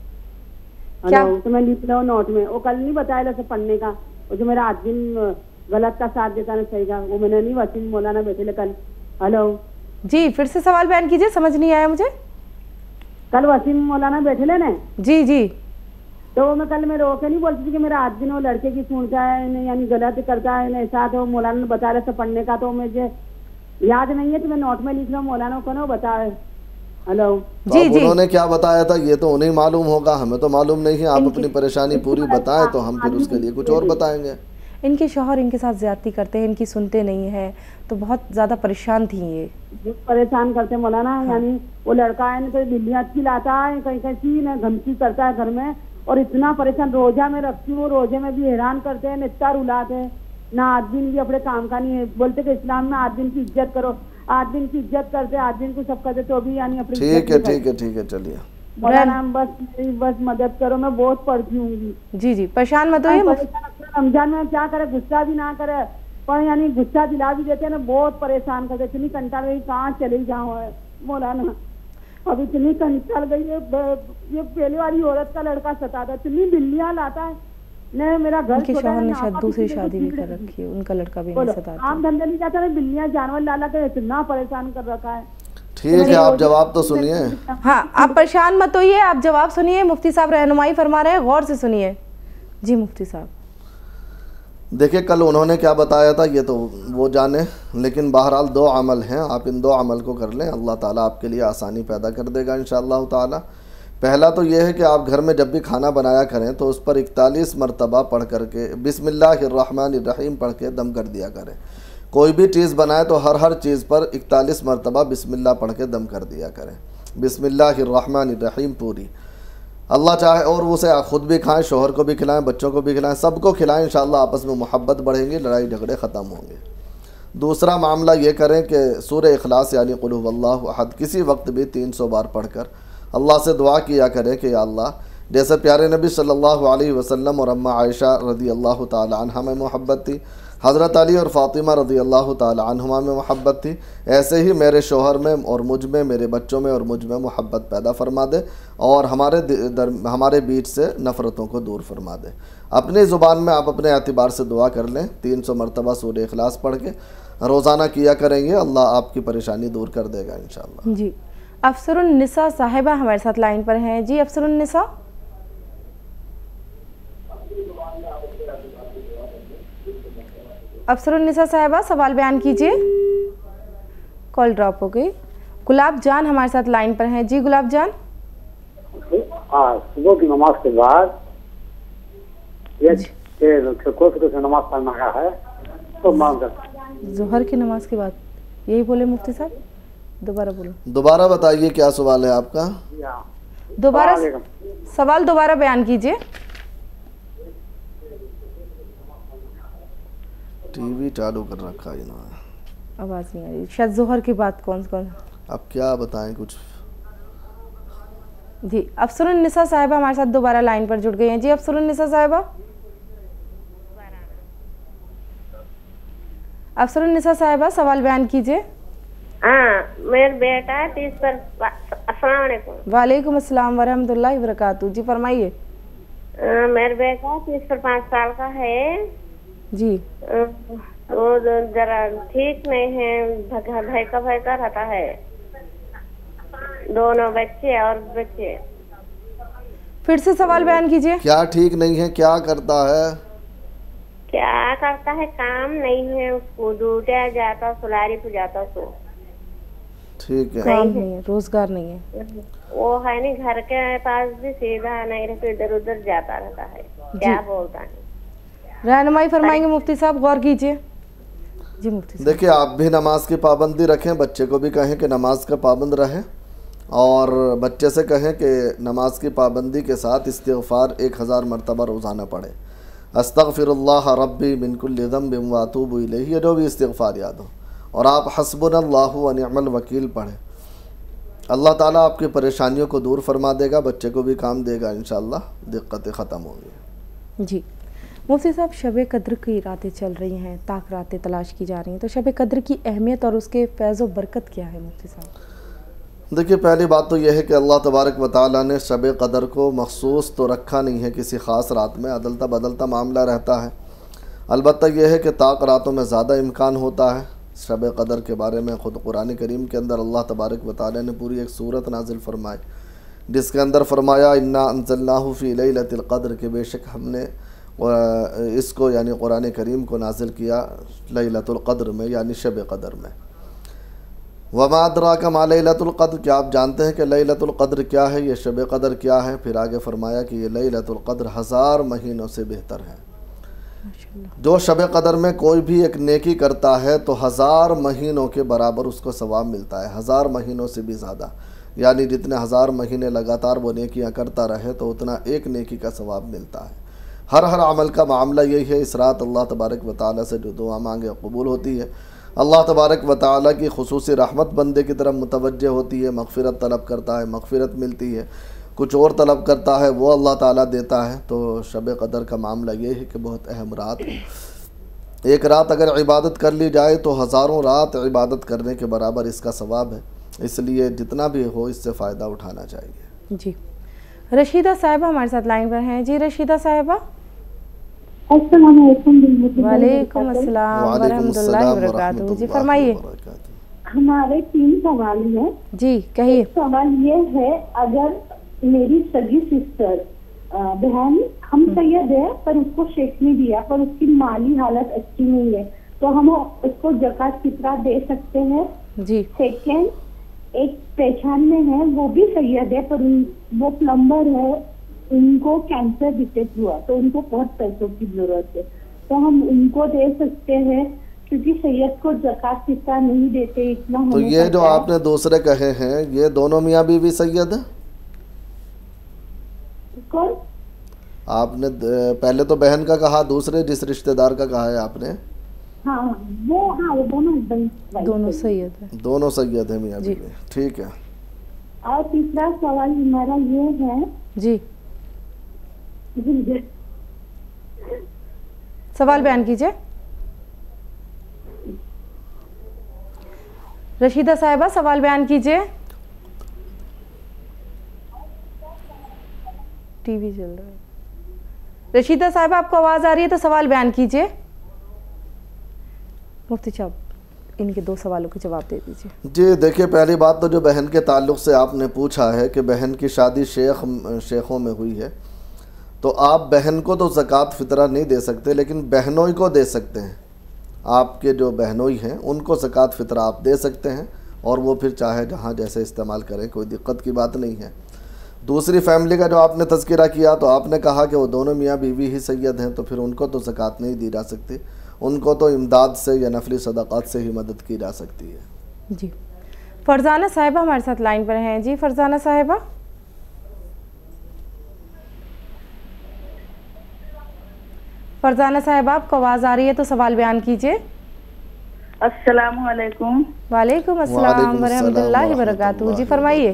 क्या तो मैं लिख लो नोट में। वो कल नहीं बताया था पढ़ने का, वो जो मेरा आदमी गलत का साथ देता ना सही का, वो मैंने नहीं वसीम मौलाना बैठे ले कल। हेलो जी फिर से सवाल बयान कीजिए, समझ नहीं आया मुझे। कल वसीम मौलाना बैठे ले ना। जी जी। तो वो मैं कल मैं रो के नहीं बोलती थी कि मेरा आदमी वो लड़के की सुनता है यानी गलत करता है ना, ऐसा तो मौलाना ने बता रहा था पढ़ने का, तो मुझे याद नहीं है तो मैं नोट में लिख रहा हूँ मौलाना को ना बताए। हेलो जी जी। उन्होंने क्या बताया था ये तो उन्हें मालूम होगा, हमें तो मालूम नहीं है। आप अपनी परेशानी पूरी बताएं तो हम फिर उसके लिए कुछ और बताएंगे। इनके शौहर इनके साथ ज्यादती करते हैं, इनकी सुनते नहीं है, तो बहुत ज्यादा परेशान थी ये। परेशान करते मौलाना। हाँ। यानी वो लड़का है ना तो बिल्लियाँ खिलाता है, कहीं कहीं ना धमकी करता है घर में, और इतना परेशान रोजा में रखती हूँ, रोजे में भी हैरान करते हैं, निस्तार उलाते हैं ना। आदमी भी अपने काम का नहीं है, बोलते कि इस्लाम में आदमी की इज्जत करो, आदमी की इज्जत करते, आदमी को सब करते, तो भी यानी अपनी ठीक है ठीक है ठीक है चलिए मौलाना बस बस मदद करो, मैं बहुत पढ़ती हूँ। जी जी परेशान मत होइए। रमजान में क्या करे, गुस्सा भी ना करे, पर यानी गुस्सा दिला भी देते हैं ना, बहुत परेशान करते। इतनी कंटाल गई कहाँ चली जाऊँ है मौलाना, अब इतनी कंटाल गई है। ये पहले वाली औरत का लड़का सताता, इतनी बिल्लियाँ लाता है ने। मेरा घर उनके शौहर ने शायद दूसरी शादी भी कर रखी है, उनका लड़का भी नहीं सताता। आम धंधे नहीं जाता, बिल्लियाँ जानवर लाला कर इतना परेशान कर रखा है। ठीक है आप जवाब तो सुनिए। हाँ आप परेशान मत होइए, आप जवाब सुनिए, मुफ्ती साहब रहनुमाई फरमा रहे हैं, गौर से सुनिए। जी मुफ्ती साहब देखिए कल उन्होंने क्या बताया था ये तो वो जाने, लेकिन बहरहाल दो अमल हैं, आप इन दो अमल को कर लें, अल्लाह ताला आपके लिए आसानी पैदा कर देगा इंशाअल्लाह ताला। पहला तो ये है कि आप घर में जब भी खाना बनाया करें तो उस पर इकतालीस मरतबा पढ़ करके बिस्मिल्लाहिर्रहमानिर्रहीम पढ़ के दम कर दिया करें। कोई भी चीज़ बनाए तो हर हर चीज़ पर इकतालीस मरतबा बिस्मिल्लाह पढ़ के दम कर दिया करें। बिस्मिल्लाहिर्रहमानिर्रहीम पूरी, अल्लाह चाहे और उसे खुद भी खाएं, शोहर को भी खिलाएं, बच्चों को भी खिलाएं, सबको खिलाएं। इंशाअल्लाह आपस में मोहब्बत बढ़ेंगी, लड़ाई झगड़े ख़त्म होंगे। दूसरा मामला ये करें कि सूरह इखलास यानी कुल हुवल्लाहु अहद किसी वक्त भी तीन सौ बार पढ़कर अल्लाह से दुआ किया करें कि या अल्लाह, जैसे प्यारे नबी सल्लल्लाहु अलैहि वसल्लम और अम्मा आयशा रज़ी अल्लाह ताला अन्हा में मोहब्बत थी, हज़रत अली और फ़ातिमा रज़ी अल्लाह ताला अन्हुमा में मोहब्बत थी, ऐसे ही मेरे शोहर में और मुझ में, मेरे बच्चों में और मुझ में मोहब्बत पैदा फरमा दे और हमारे दर, हमारे बीच से नफ़रतों को दूर फरमा दे। अपनी ज़ुबान में आप अपने एतबार से दुआ कर लें, तीन सौ मरतबा सूरह इखलास पढ़ के रोज़ाना किया करेंगे, अल्लाह आपकी परेशानी दूर कर देगा इंशाअल्लाह। जी अफसरुन्निसा साहिबा हमारे साथ लाइन पर हैं। जी अफसरुन्निसा। अफसरुन्निसा साहिबा सवाल बयान कीजिए। कॉल ड्रॉप हो गई। गुलाब जान हमारे साथ लाइन पर हैं। जी गुलाब जान। हाँ सुबह की नमाज के बाद नमाज पढ़ना है तो मांग जोहर की नमाज के बाद यही बोले मुफ्ती साहब, दोबारा बोलो। दोबारा बताइए क्या सवाल है आपका। दोबारा सवाल दोबारा बयान कीजिए। टीवी चालू कर रखा है इन्होंने, आवाज़ नहीं आ रही। शायद जोहर की बात कौन कौन अब क्या बताएं कुछ। जी अफसरुन्निसा साहिबा हमारे साथ दोबारा लाइन पर जुड़ गई हैं। जी अफसरुन्निसा साहिबा। अफसरुन्निसा साहिबा सवाल बयान कीजिए। हाँ मेरा बेटा है तीस पर। अस्सलाम वालेकुम। वालेकुम अस्सलाम वरहमतुल्लाहि वबरकातुहू। जी फरमाइए। मेरा बेटा तीस पर पाँच साल का है जी। वो जरा ठीक नहीं है, भाई का भाई का रहता है, दोनों बच्चे और बच्चे। फिर से सवाल बयान कीजिए। क्या ठीक नहीं है, क्या करता है? क्या करता है, काम नहीं है उसको, ड्यूटी जाता, सुलारी पे जाता तो ठीक है, काम नहीं है, रोजगार नहीं है। वो है नहीं, घर के पास भी सीधा नहीं रहता, इधर उधर जाता रहता है, क्या बोलता है। रहनुमाई फरमाएंगे मुफ्ती साहब, गौर कीजिए। जी मुफ्ती साहब। देखिए आप भी नमाज की पाबंदी रखें, बच्चे को भी कहें कि नमाज का पाबंद रहें, और बच्चे से कहें कि नमाज की पाबंदी के साथ इस्तिग़फ़ार एक हज़ार मरतबा रोज़ाना पढ़े। अस्तग़फ़िरुल्लाह रब्बी मिन कुल्लि ज़ंबिन व अतूबु इलैहि, ये जो भी इस्तिग़फ़ार याद हो, और आप हस्बुनल्लाहु व निअमल वकील पढ़ें। अल्लाह ताला आपकी परेशानियों को दूर फरमा देगा, बच्चे को भी काम देगा, इंशाअल्लाह दिक्कतें ख़त्म होंगी। जी मुफ्ती साहब, शब कद्र की रातें चल रही हैं, ताक रातें तलाश की जा रही हैं, तो शब कद्र की अहमियत और उसके फैज़ व बरकत क्या है मुफ्ती साहब? देखिए, पहली बात तो यह है कि अल्लाह तबारक व तआला ने शब कदर को मखसूस तो रखा नहीं है किसी ख़ास रात में, अदलता बदलता मामला रहता है। अलबत्ता यह है कि ताक रातों में ज़्यादा इम्कान होता है। शब कदर के बारे में ख़ुद कुरान करीम के अंदर अल्लाह तबारक व तआला ने पूरी एक सूरत नाजिल फरमाई, जिसके अंदर फरमाया इन्ना अंज़लनाहु फ़ी लैलतिल क़द्र, के बेशक हमने इसको यानी कुरान करीम को नाजिल किया लैलतुल क़द्र में, यानी शब कदर में। वमा अदराका मा लैलतुल क़द्र, क्या आप जानते हैं कि लैलतुल क़द्र क्या है, ये शब कदर क्या है? फिर आगे फरमाया कि ये लैलतुल क़द्र हज़ार महीनों से बेहतर है। जो शब कदर में कोई भी एक नेकी करता है तो हज़ार महीनों के बराबर उसको सवाब मिलता है, हज़ार महीनों से भी ज़्यादा, यानी जितने हज़ार महीने लगातार वो नेकियां करता रहे तो उतना एक नेकी का सवाब मिलता है। हर हर अमल का मामला यही है। इस रात अल्लाह तबारक व तआला से जो दुआ मांगे कबूल होती है। अल्लाह तबारक व तआला की खुसूसी रहमत बंदे की तरफ मुतवज्जे होती है, मग़फ़िरत तलब करता है, मग़फ़िरत मिलती है, कुछ और तलब करता है वो अल्लाह ताला देता है। तो शब कदर का मामला ये है कि बहुत अहम रात है। एक रात अगर इबादत कर ली जाए तो हज़ारों रात इबादत करने के बराबर इसका सवाब है, इसलिए जितना भी हो इससे फ़ायदा उठाना चाहिए। जी रशीदा साहिबा हमारे साथ लाइन पर हैं। जी रशीदा साहिबा, वालेकुम अस्सलाम वरहमतुल्लाहि वबरकातुहू। जी फरमाइए। हमारे तीन सवाल हैं। जी कहिए। सवाल ये है, अगर मेरी सगी सिस्टर बहन, हम सैयद है पर उसको शेख नहीं दिया, पर उसकी माली हालत अच्छी नहीं है, तो हम उसको ज़कात फितरा दे सकते हैं? जी। सेकेंड, एक पहचान में है, वो भी सैयद है पर उन, वो प्लम्बर है, उनको कैंसर डिटेक्ट हुआ तो उनको बहुत पैसों की जरूरत है, तो हम उनको दे सकते हैं? क्योंकि सैयद को ज़कात फितरा नहीं देते इतना। तो ये जो आपने दूसरे कहे हैं ये दोनों मियाँ बीवी सैयद है? कौन? आपने पहले तो बहन का कहा, दूसरे जिस रिश्तेदार का कहा है आपने? हाँ वो हाँ वो दोनों हस्बैंड दोनों सैयद है। दोनों सैयद है मियाँ बीवी, ठीक है। और तीसरा सवाल हमारा ये है। जी सवाल बयान कीजिए। रशीदा साहिबा सवाल बयान कीजिए। टीवी चल रहा है। रशीदा साहिबा आपको आवाज़ आ रही है तो सवाल बयान कीजिए। मुफ्ती साहब इनके दो सवालों के जवाब दे दीजिए। जी देखिए, पहली बात तो जो बहन के ताल्लुक़ से आपने पूछा है कि बहन की शादी शेख शेखों में हुई है, तो आप बहन को तो ज़कात फ़ितरा नहीं दे सकते, लेकिन बहनोई को दे सकते हैं। आपके जो बहनोई हैं उनको ज़कात फ़ितरा आप दे सकते हैं, और वो फिर चाहे जहाँ जैसे इस्तेमाल करें, कोई दिक्कत की बात नहीं है। दूसरी फैमिली का जो आपने तज़किरा किया, तो आपने कहा कि वो दोनों मियाँ बीवी ही सैयद हैं, तो फिर उनको तो ज़कात नहीं दी जा सकती, उनको तो इमदाद से या नफली सदाक़ात से ही मदद की जा सकती है। जी फरजाना साहिबा हमारे साथ लाइन पर हैं। जी फरजाना साहिबा। फरजाना साहिबा आपको आवाज़ आ रही है तो सवाल बयान कीजिए। अस्सलाम वालेकुम। वालेकुम अस्सलाम वरहमतुल्लाहि वबरकातुहू। जी फरमाइए।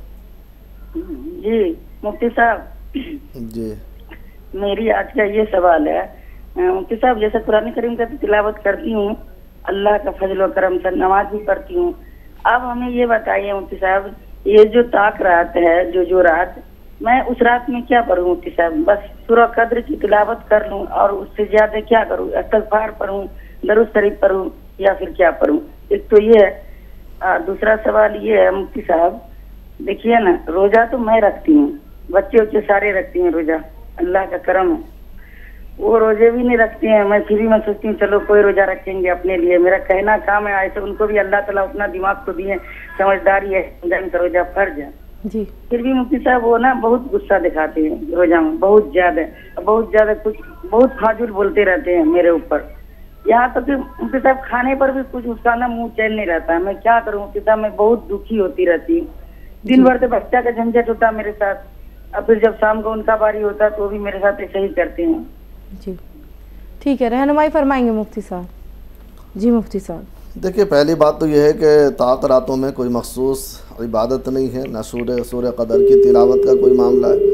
जी मुफ्ती साहब, जी मेरी आज का ये सवाल है। मुफ्ती साहब, जैसे कुरान करीम का तिलावत करती हूँ, अल्लाह का फजल व करम से नमाज भी पढ़ती हूँ, अब हमें ये बताइए मुफ्ती साहब, ये जो ताक रात है, जो जो रात, मैं उस रात में क्या पढ़ूँ मुफ्ती साहब? बस सूरह कद्र की तिलावत कर लूँ और उससे ज्यादा क्या करूँ? इस्तग़फ़ार पढ़ूँ, दरूद शरीफ पढ़ूँ, या फिर क्या पढ़ूँ? एक तो ये है। दूसरा सवाल ये है मुफ्ती साहब, देखिए ना, रोजा तो मैं रखती हूँ, बच्चे बच्चे सारे रखती हैं रोजा, अल्लाह का करम है। वो रोजे भी नहीं रखते हैं, मैं फिर भी मैं सोचती हूँ चलो कोई रोजा रखेंगे अपने लिए, मेरा कहना काम है। ऐसे उनको भी अल्लाह ताला उतना दिमाग तो दिए, समझदारी है, का रोजा फर्ज है। जी फिर भी मुफ्ती साहब वो ना बहुत गुस्सा दिखाते हैं रोजा में, बहुत ज्यादा बहुत ज्यादा कुछ बहुत फाजुल बोलते रहते हैं मेरे ऊपर। यहाँ तक कि मुफ्ती साहब खाने पर भी कुछ उसका ना मुँह चैन नहीं रहता है। मैं क्या करूँ मुफ्ती साहब, मैं बहुत दुखी होती रहती हूँ। दिन भर तो बच्चा का झंझट होता है मेरे साथ, अब फिर जब शाम को उनका बारी होता है तो भी मेरे साथ ऐसे ही करते हैं। जी ठीक है, रहनुमाई फरमाएंगे मुफ्ती साहब। जी मुफ्ती साहब, देखिए, पहली बात तो यह है कि ताक रातों में कोई मखसूस इबादत नहीं है, ना सूरह सूरह कदर की तिलावत का कोई मामला है,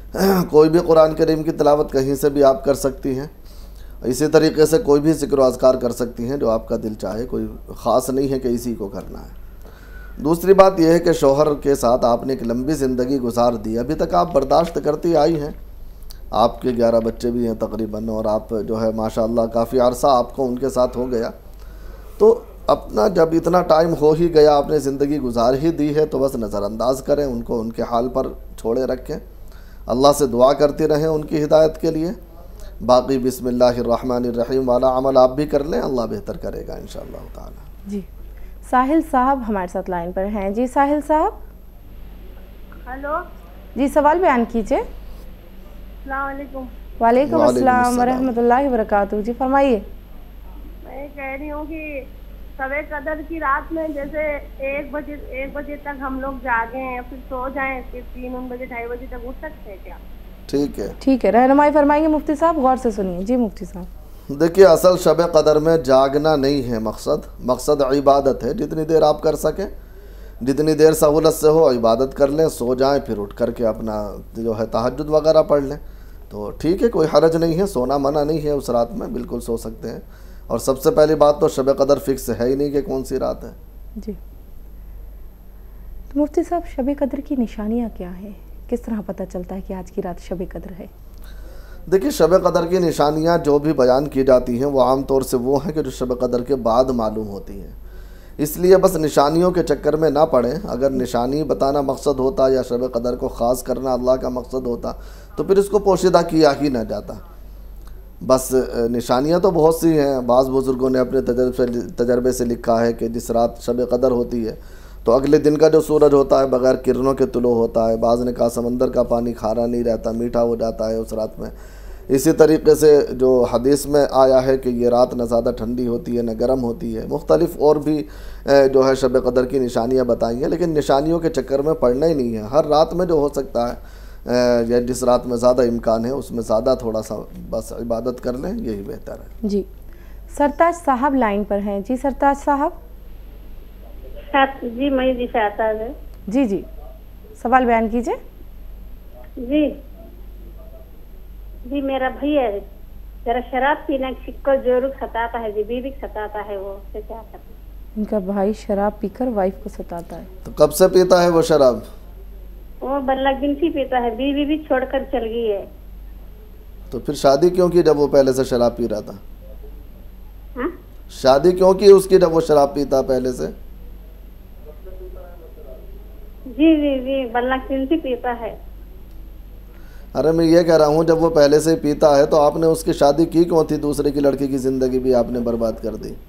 कोई भी कुरान करीम की तिलावत कहीं से भी आप कर सकती हैं। इसी तरीके से कोई भी ज़िक्र अज़कार कर सकती हैं जो आपका दिल चाहे, कोई ख़ास नहीं है कि इसी को करना है। दूसरी बात यह है कि शौहर के साथ आपने एक लंबी ज़िंदगी गुजार दी, अभी तक आप बर्दाश्त करती आई हैं, आपके ग्यारह बच्चे भी हैं तकरीबन, और आप जो है माशाअल्लाह काफ़ी अरसा आपको उनके साथ हो गया। तो अपना जब इतना टाइम हो ही गया, आपने ज़िंदगी गुजार ही दी है, तो बस नज़रअंदाज करें उनको, उनके हाल पर छोड़े रखें, अल्लाह से दुआ करते रहें उनकी हिदायत के लिए। बाकी बिस्मिल्लाहिर्रहमानिर्रहीम वाला अमल आप भी कर लें, अल्लाह बेहतर करेगा इंशाअल्लाह ताला। जी साहिल साहब हमारे साथ लाइन पर हैं। जी साहिल साहब। हेलो जी, सवाल बयान कीजिए। अस्सलाम वालेकुम। वालेकुम अस्सलाम व रहमतुल्लाहि व बरकातुहू। जी फरमाइए। मैं कह रही हूँ कि शब-ए कदर की रात में जैसे एक बजे एक बजे तक हम लोग जागे हैं, फिर सो जाएं, फिर तीन उन बजे ढाई बजे तक उठ सकते हैं क्या? ठीक है, ठीक है, रहनुमाई फरमाएंगे मुफ्ती साहब, गौर से सुनिए। जी मुफ्ती साहब। देखिए, असल शब कदर में जागना नहीं है मकसद, मकसद इबादत है। जितनी देर आप कर सकें, जितनी देर सहूलत से हो इबादत कर लें, सो जाएं, फिर उठ करके अपना जो है तहज्जुद वगैरह पढ़ लें, तो ठीक है, कोई हरज नहीं है। सोना मना नहीं है उस रात में, बिल्कुल सो सकते हैं। और सबसे पहली बात तो शब कदर फिक्स है ही नहीं कि कौन सी रात है। जी, तो मुफ्ती साहब शब कदर की निशानियाँ क्या हैं, किस तरह पता चलता है कि आज की रात शब कदर है? देखिए, शब कदर की निशानियाँ जो भी बयान की जाती हैं वो आम तौर से वो हैं कि जो शब कदर के बाद मालूम होती हैं। इसलिए बस निशानियों के चक्कर में ना पड़ें। अगर निशानी बताना मकसद होता या शब कदर को ख़ास करना अल्लाह का मकसद होता तो फिर इसको पोशीदा किया ही ना जाता। बस निशानियाँ तो बहुत सी हैं। बाज़ बुज़ुर्गों ने अपने तजर्बे से तजर्बे से लिखा है कि जिस रात शब कदर होती है तो अगले दिन का जो सूरज होता है बग़ैर किरणों के तुलो होता है। बाज़ ने कहा समंदर का पानी खारा नहीं रहता, मीठा हो जाता है उस रात में। इसी तरीके से जो हदीस में आया है कि ये रात न ज़्यादा ठंडी होती है न गर्म होती है। मुख्तलिफ़ और भी जो है शब कदर की निशानियाँ बताई हैं, लेकिन निशानियों के चक्कर में पड़ना ही नहीं है। हर रात में जो हो सकता है या जिस रात में ज़्यादा इम्कान है उसमें ज़्यादा थोड़ा सा बस इबादत कर लें, यही बेहतर है। जी, सरताज साहब लाइन पर हैं। जी सरताज साहब। जी मैं जी सरताज है। जी जी, सवाल बयान कीजिए। जी जी मेरा भैया है, जरा शराब पीने को जोर सताता है जी, बीवी सताता है, वो से क्या करते? इनका भाई शराब पीकर वाइफ को सताता है। तो कब से पीता है वो शराब? वो बल्लक दिन से पीता है, बीवी भी छोड़कर चल गई है। तो फिर शादी क्यों की जब वो पहले से शराब पी रहा था? हा? शादी क्यों की उसकी जब वो शराब पीता पहले से? जी जी जी बल्लक दिन से पीता है। अरे मैं ये कह रहा हूँ जब वो पहले से पीता है तो आपने उसकी शादी की क्यों थी? दूसरे की लड़की की जिंदगी भी आपने बर्बाद कर दी।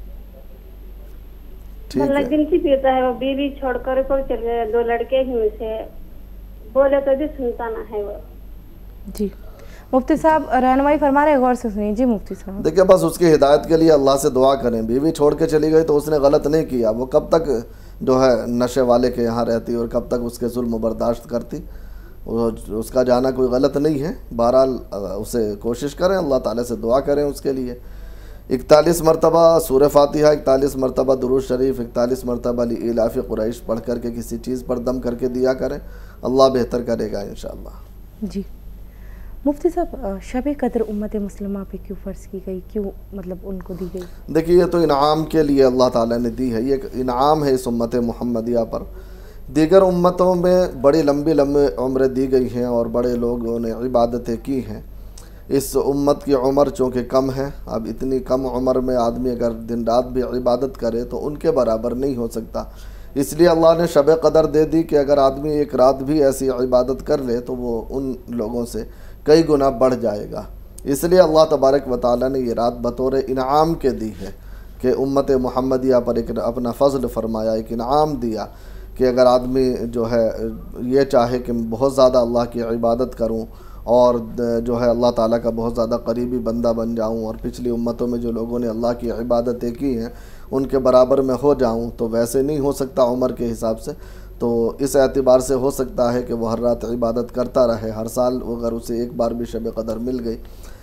ठीक है, दिन से पीता है, वो बीवी छोड़कर को चल गया, दो लड़के ही उसे बोले तो भी सुनता ना है वो। जी मुफ्ती साहब रहनुमाई फरमा रहे, गौर से सुनिए। जी मुफ्ती साहब। देखिए, बस उसकी हिदायत के लिए अल्लाह से दुआ करें। बीवी छोड़ के चली गई तो उसने गलत नहीं किया, वो कब तक जो है नशे वाले के यहाँ रहती और कब तक उसके जुल्म बर्दाश्त करती, वो उसका जाना कोई गलत नहीं है। बहरहाल उसे कोशिश करें, अल्लाह ताला से दुआ करें उसके लिए। इकतालीस मरतबा सूरह फातिहा, इकतालीस मरतबा दुरूद शरीफ, इकतालीस मरतबा इलाफ़ कुरैश पढ़ करके किसी चीज़ पर दम करके दिया करें, अल्लाह बेहतर करेगा इंशाअल्लाह। जी मुफ्ती साहब, शब कदर उम्मत मुस्लिमा पे क्यों फ़र्ज़ की गई, क्यों मतलब उनको दी गई? देखिए, ये तो इनाम के लिए अल्लाह ताला ने दी है, ये एक इनाम है इस उम्मत मुहम्मदिया पर। दीगर उम्मतों में बड़ी लंबी लंबी उम्रें दी गई हैं और बड़े लोगों ने इबादतें की हैं। इस उम्मत की उम्र चूँकि कम है, अब इतनी कम उम्र में आदमी अगर दिन रात भी इबादत करे तो उनके बराबर नहीं हो सकता। इसलिए अल्लाह ने शब कदर दे दी कि अगर आदमी एक रात भी ऐसी इबादत कर ले तो वो उन लोगों से कई गुना बढ़ जाएगा। इसलिए अल्लाह तबारक व तआला ने ये रात बतौर इनाम के दी है कि उम्मत मुहम्मदिया पर एक अपना फ़ज़ल फरमाया, एक इनाम दिया कि अगर आदमी जो है ये चाहे कि बहुत ज़्यादा अल्लाह की इबादत करूं और जो है अल्लाह ताला का बहुत ज़्यादा करीबी बंदा बन जाऊं और पिछली उम्मतों में जो लोगों ने अल्लाह की इबादतें की हैं उनके बराबर में हो जाऊं, तो वैसे नहीं हो सकता उम्र के हिसाब से। तो इस एतबार से हो सकता है कि वह हर रात इबादत करता रहे, हर साल अगर उसे एक बार भी शब कदर मिल गई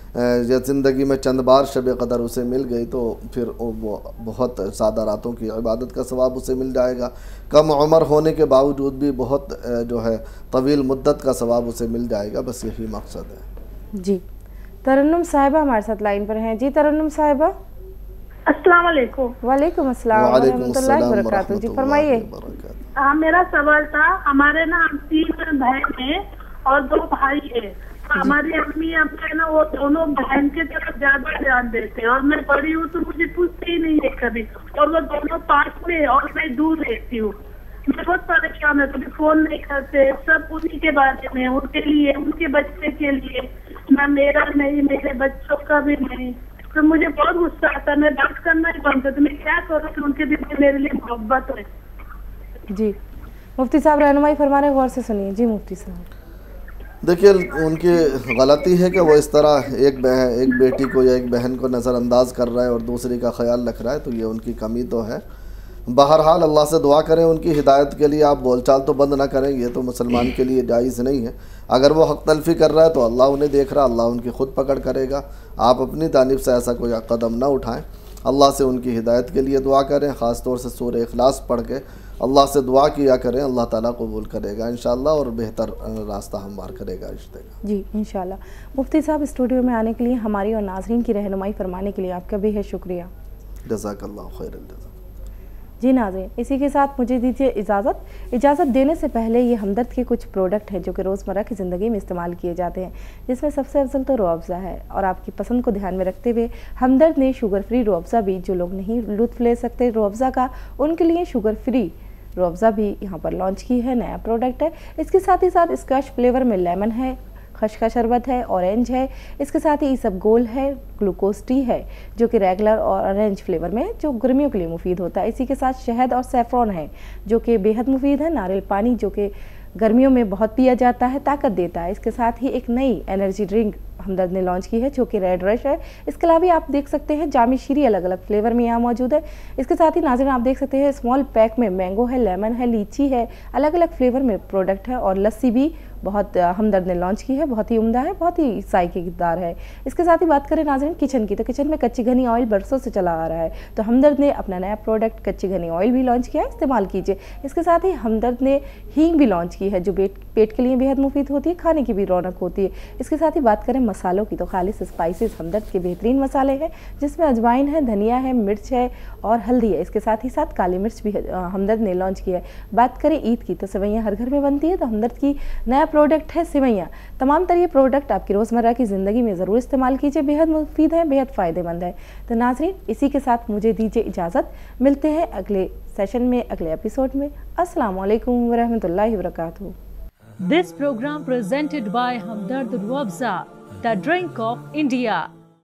या ज़िंदगी में चंद बार शब क़दर उसे मिल गई तो फिर वो बहुत ज़्यादा रातों की इबादत का सवाब उसे मिल जाएगा। कम उम्र होने के बावजूद भी बहुत जो है तवील मुद्दत का सवाब उसे मिल जाएगा। बस यही मकसद है। जी, तरन्नुम साहिबा हमारे साथ लाइन पर हैं। जी तरन्नुम साहिबा, अस्सलाम वालेकुम। वालेकुम अस्सलाम व रहमतुल्लाहि व बरकातहू। जी फरमाइए। हाँ, मेरा सवाल था, हमारे ना हम तीन बहन हैं और दो भाई हैं। हमारी अम्मी अब है ना वो दोनों बहन के तरफ ज्यादा ध्यान देते हैं और मैं बड़ी हूँ तो मुझे पूछती ही नहीं है कभी, और वो दोनों पास में और मैं दूर रहती हूँ। मैं बहुत परेशान है, कभी फोन नहीं करते, सब उन्हीं के बारे में, उनके लिए, उनके बच्चे के लिए, ना मेरा नहीं, मेरे बच्चों का भी नहीं। तो मुझे बहुत गुस्सा आता है, मैं बात करना ही बंद करती। मैं क्या करूँ कि उनके भी मेरे लिए मोहब्बत है। जी मुफ्ती साहब रहनुमाई फरमा रहे, गौर से सुनिए। जी मुफ्ती साहब, देखिए उनकी गलती है कि वो इस तरह एक बहन एक बेटी को या एक बहन को नज़रअंदाज कर रहा है और दूसरी का ख्याल रख रहा है, तो ये उनकी कमी तो है। बहरहाल अल्लाह से दुआ करें उनकी हिदायत के लिए। आप बोलचाल तो बंद ना करें, ये तो मुसलमान के लिए जायज़ नहीं है। अगर वो हक़ तलफ़ी कर रहा है तो अल्लाह उन्हें देख रहा, अल्लाह उनकी ख़ुद पकड़ करेगा। आप अपनी जानिब से ऐसा कोई कदम ना उठाएं। अल्लाह से उनकी हिदायत के लिए दुआ करें, ख़ास तौर से सूरह इखलास पढ़ के अल्लाह से दुआ किया करें। अल्लाह ताला कबूल करेगा इंशाअल्लाह और बेहतर रास्ता हमवार करेगा रिश्ते का। जी इंशाअल्लाह। मुफ्ती साहब स्टूडियो में आने के लिए, हमारी और नाज़रीन की रहनुमाई फरमाने के लिए आपका बेहद शुक्रिया। जज़ाकल्लाहु खैरल जज़ा। जी नाज़रीन, इसी के साथ मुझे दीजिए इजाज़त। इजाज़त देने से पहले ये हमदर्द के कुछ प्रोडक्ट हैं जो कि रोज़मर्रा की ज़िंदगी में इस्तेमाल किए जाते हैं, जिसमें सबसे अफजल तो रूह-अफ़ज़ा है। और आपकी पसंद को ध्यान में रखते हुए हमदर्द ने शुगर फ्री रूह-अफ़ज़ा भी, जो लोग नहीं लुत्फ़ ले सकते रूह-अफ़ज़ा का, उनके लिए शुगर फ्री रूह-अफ़ज़ा भी यहाँ पर लॉन्च की है। नया प्रोडक्ट है। इसके साथ ही साथ स्क्वैश फ्लेवर में लेमन है, खश का शरबत है, ऑरेंज है। इसके साथ ही इसबगोल है, ग्लूकोज टी है जो कि रेगुलर और ऑरेंज फ्लेवर में, जो गर्मियों के लिए मुफीद होता है। इसी के साथ शहद और सैफ़रॉन है जो कि बेहद मुफीद है। नारियल पानी जो कि गर्मियों में बहुत पिया जाता है, ताकत देता है। इसके साथ ही एक नई एनर्जी ड्रिंक हमदर्द ने लॉन्च की है जो कि रेड रश है। इसके अलावा भी आप देख सकते हैं जामी शीरी अलग अलग फ्लेवर में यहाँ मौजूद है। इसके साथ ही नाज़रीन आप देख सकते हैं स्मॉल पैक में मैंगो है, लेमन है, लीची है, अलग अलग फ्लेवर में प्रोडक्ट है। और लस्सी भी बहुत हमदर्द ने लॉन्च की है, बहुत ही उम्दा है, बहुत ही जायकेदार है। इसके साथ ही बात करें नाज़रीन किचन की, तो किचन में कच्ची घनी ऑयल बरसों से चला आ रहा है, तो हमदर्द ने अपना नया प्रोडक्ट कच्ची घनी ऑयल भी लॉन्च किया है, इस्तेमाल कीजिए। इसके साथ ही हमदर्द ने हींग भी लॉन्च की है जो पेट के लिए बेहद मुफीद होती है, खाने की भी रौनक होती है। इसके साथ ही बात करें मसालों की, तो खालिस स्पाइसेस हमदर्द के बेहतरीन मसाले हैं जिसमें अजवाइन है, धनिया है, मिर्च है और हल्दी है। इसके साथ ही साथ काली मिर्च भी हमदर्द ने लॉन्च किया है। बात करें ईद की, तो सेवैयाँ हर घर में बनती है, तो हमदर्द की नया प्रोडक्ट है सेवैयाँ। तमाम तरह ये प्रोडक्ट आपकी रोज़मर्रा की ज़िंदगी में ज़रूर इस्तेमाल कीजिए, बेहद मुफीद है, बेहद फ़ायदेमंद है। तो नाज़रीन इसी के साथ मुझे दीजिए इजाज़त, मिलते हैं अगले सेशन में, अगले एपिसोड में। अस्सलाम वालेकुम व रहमतुल्लाहि व बरकातहू। This program presented by Hamdard Ruabza, the drink of India.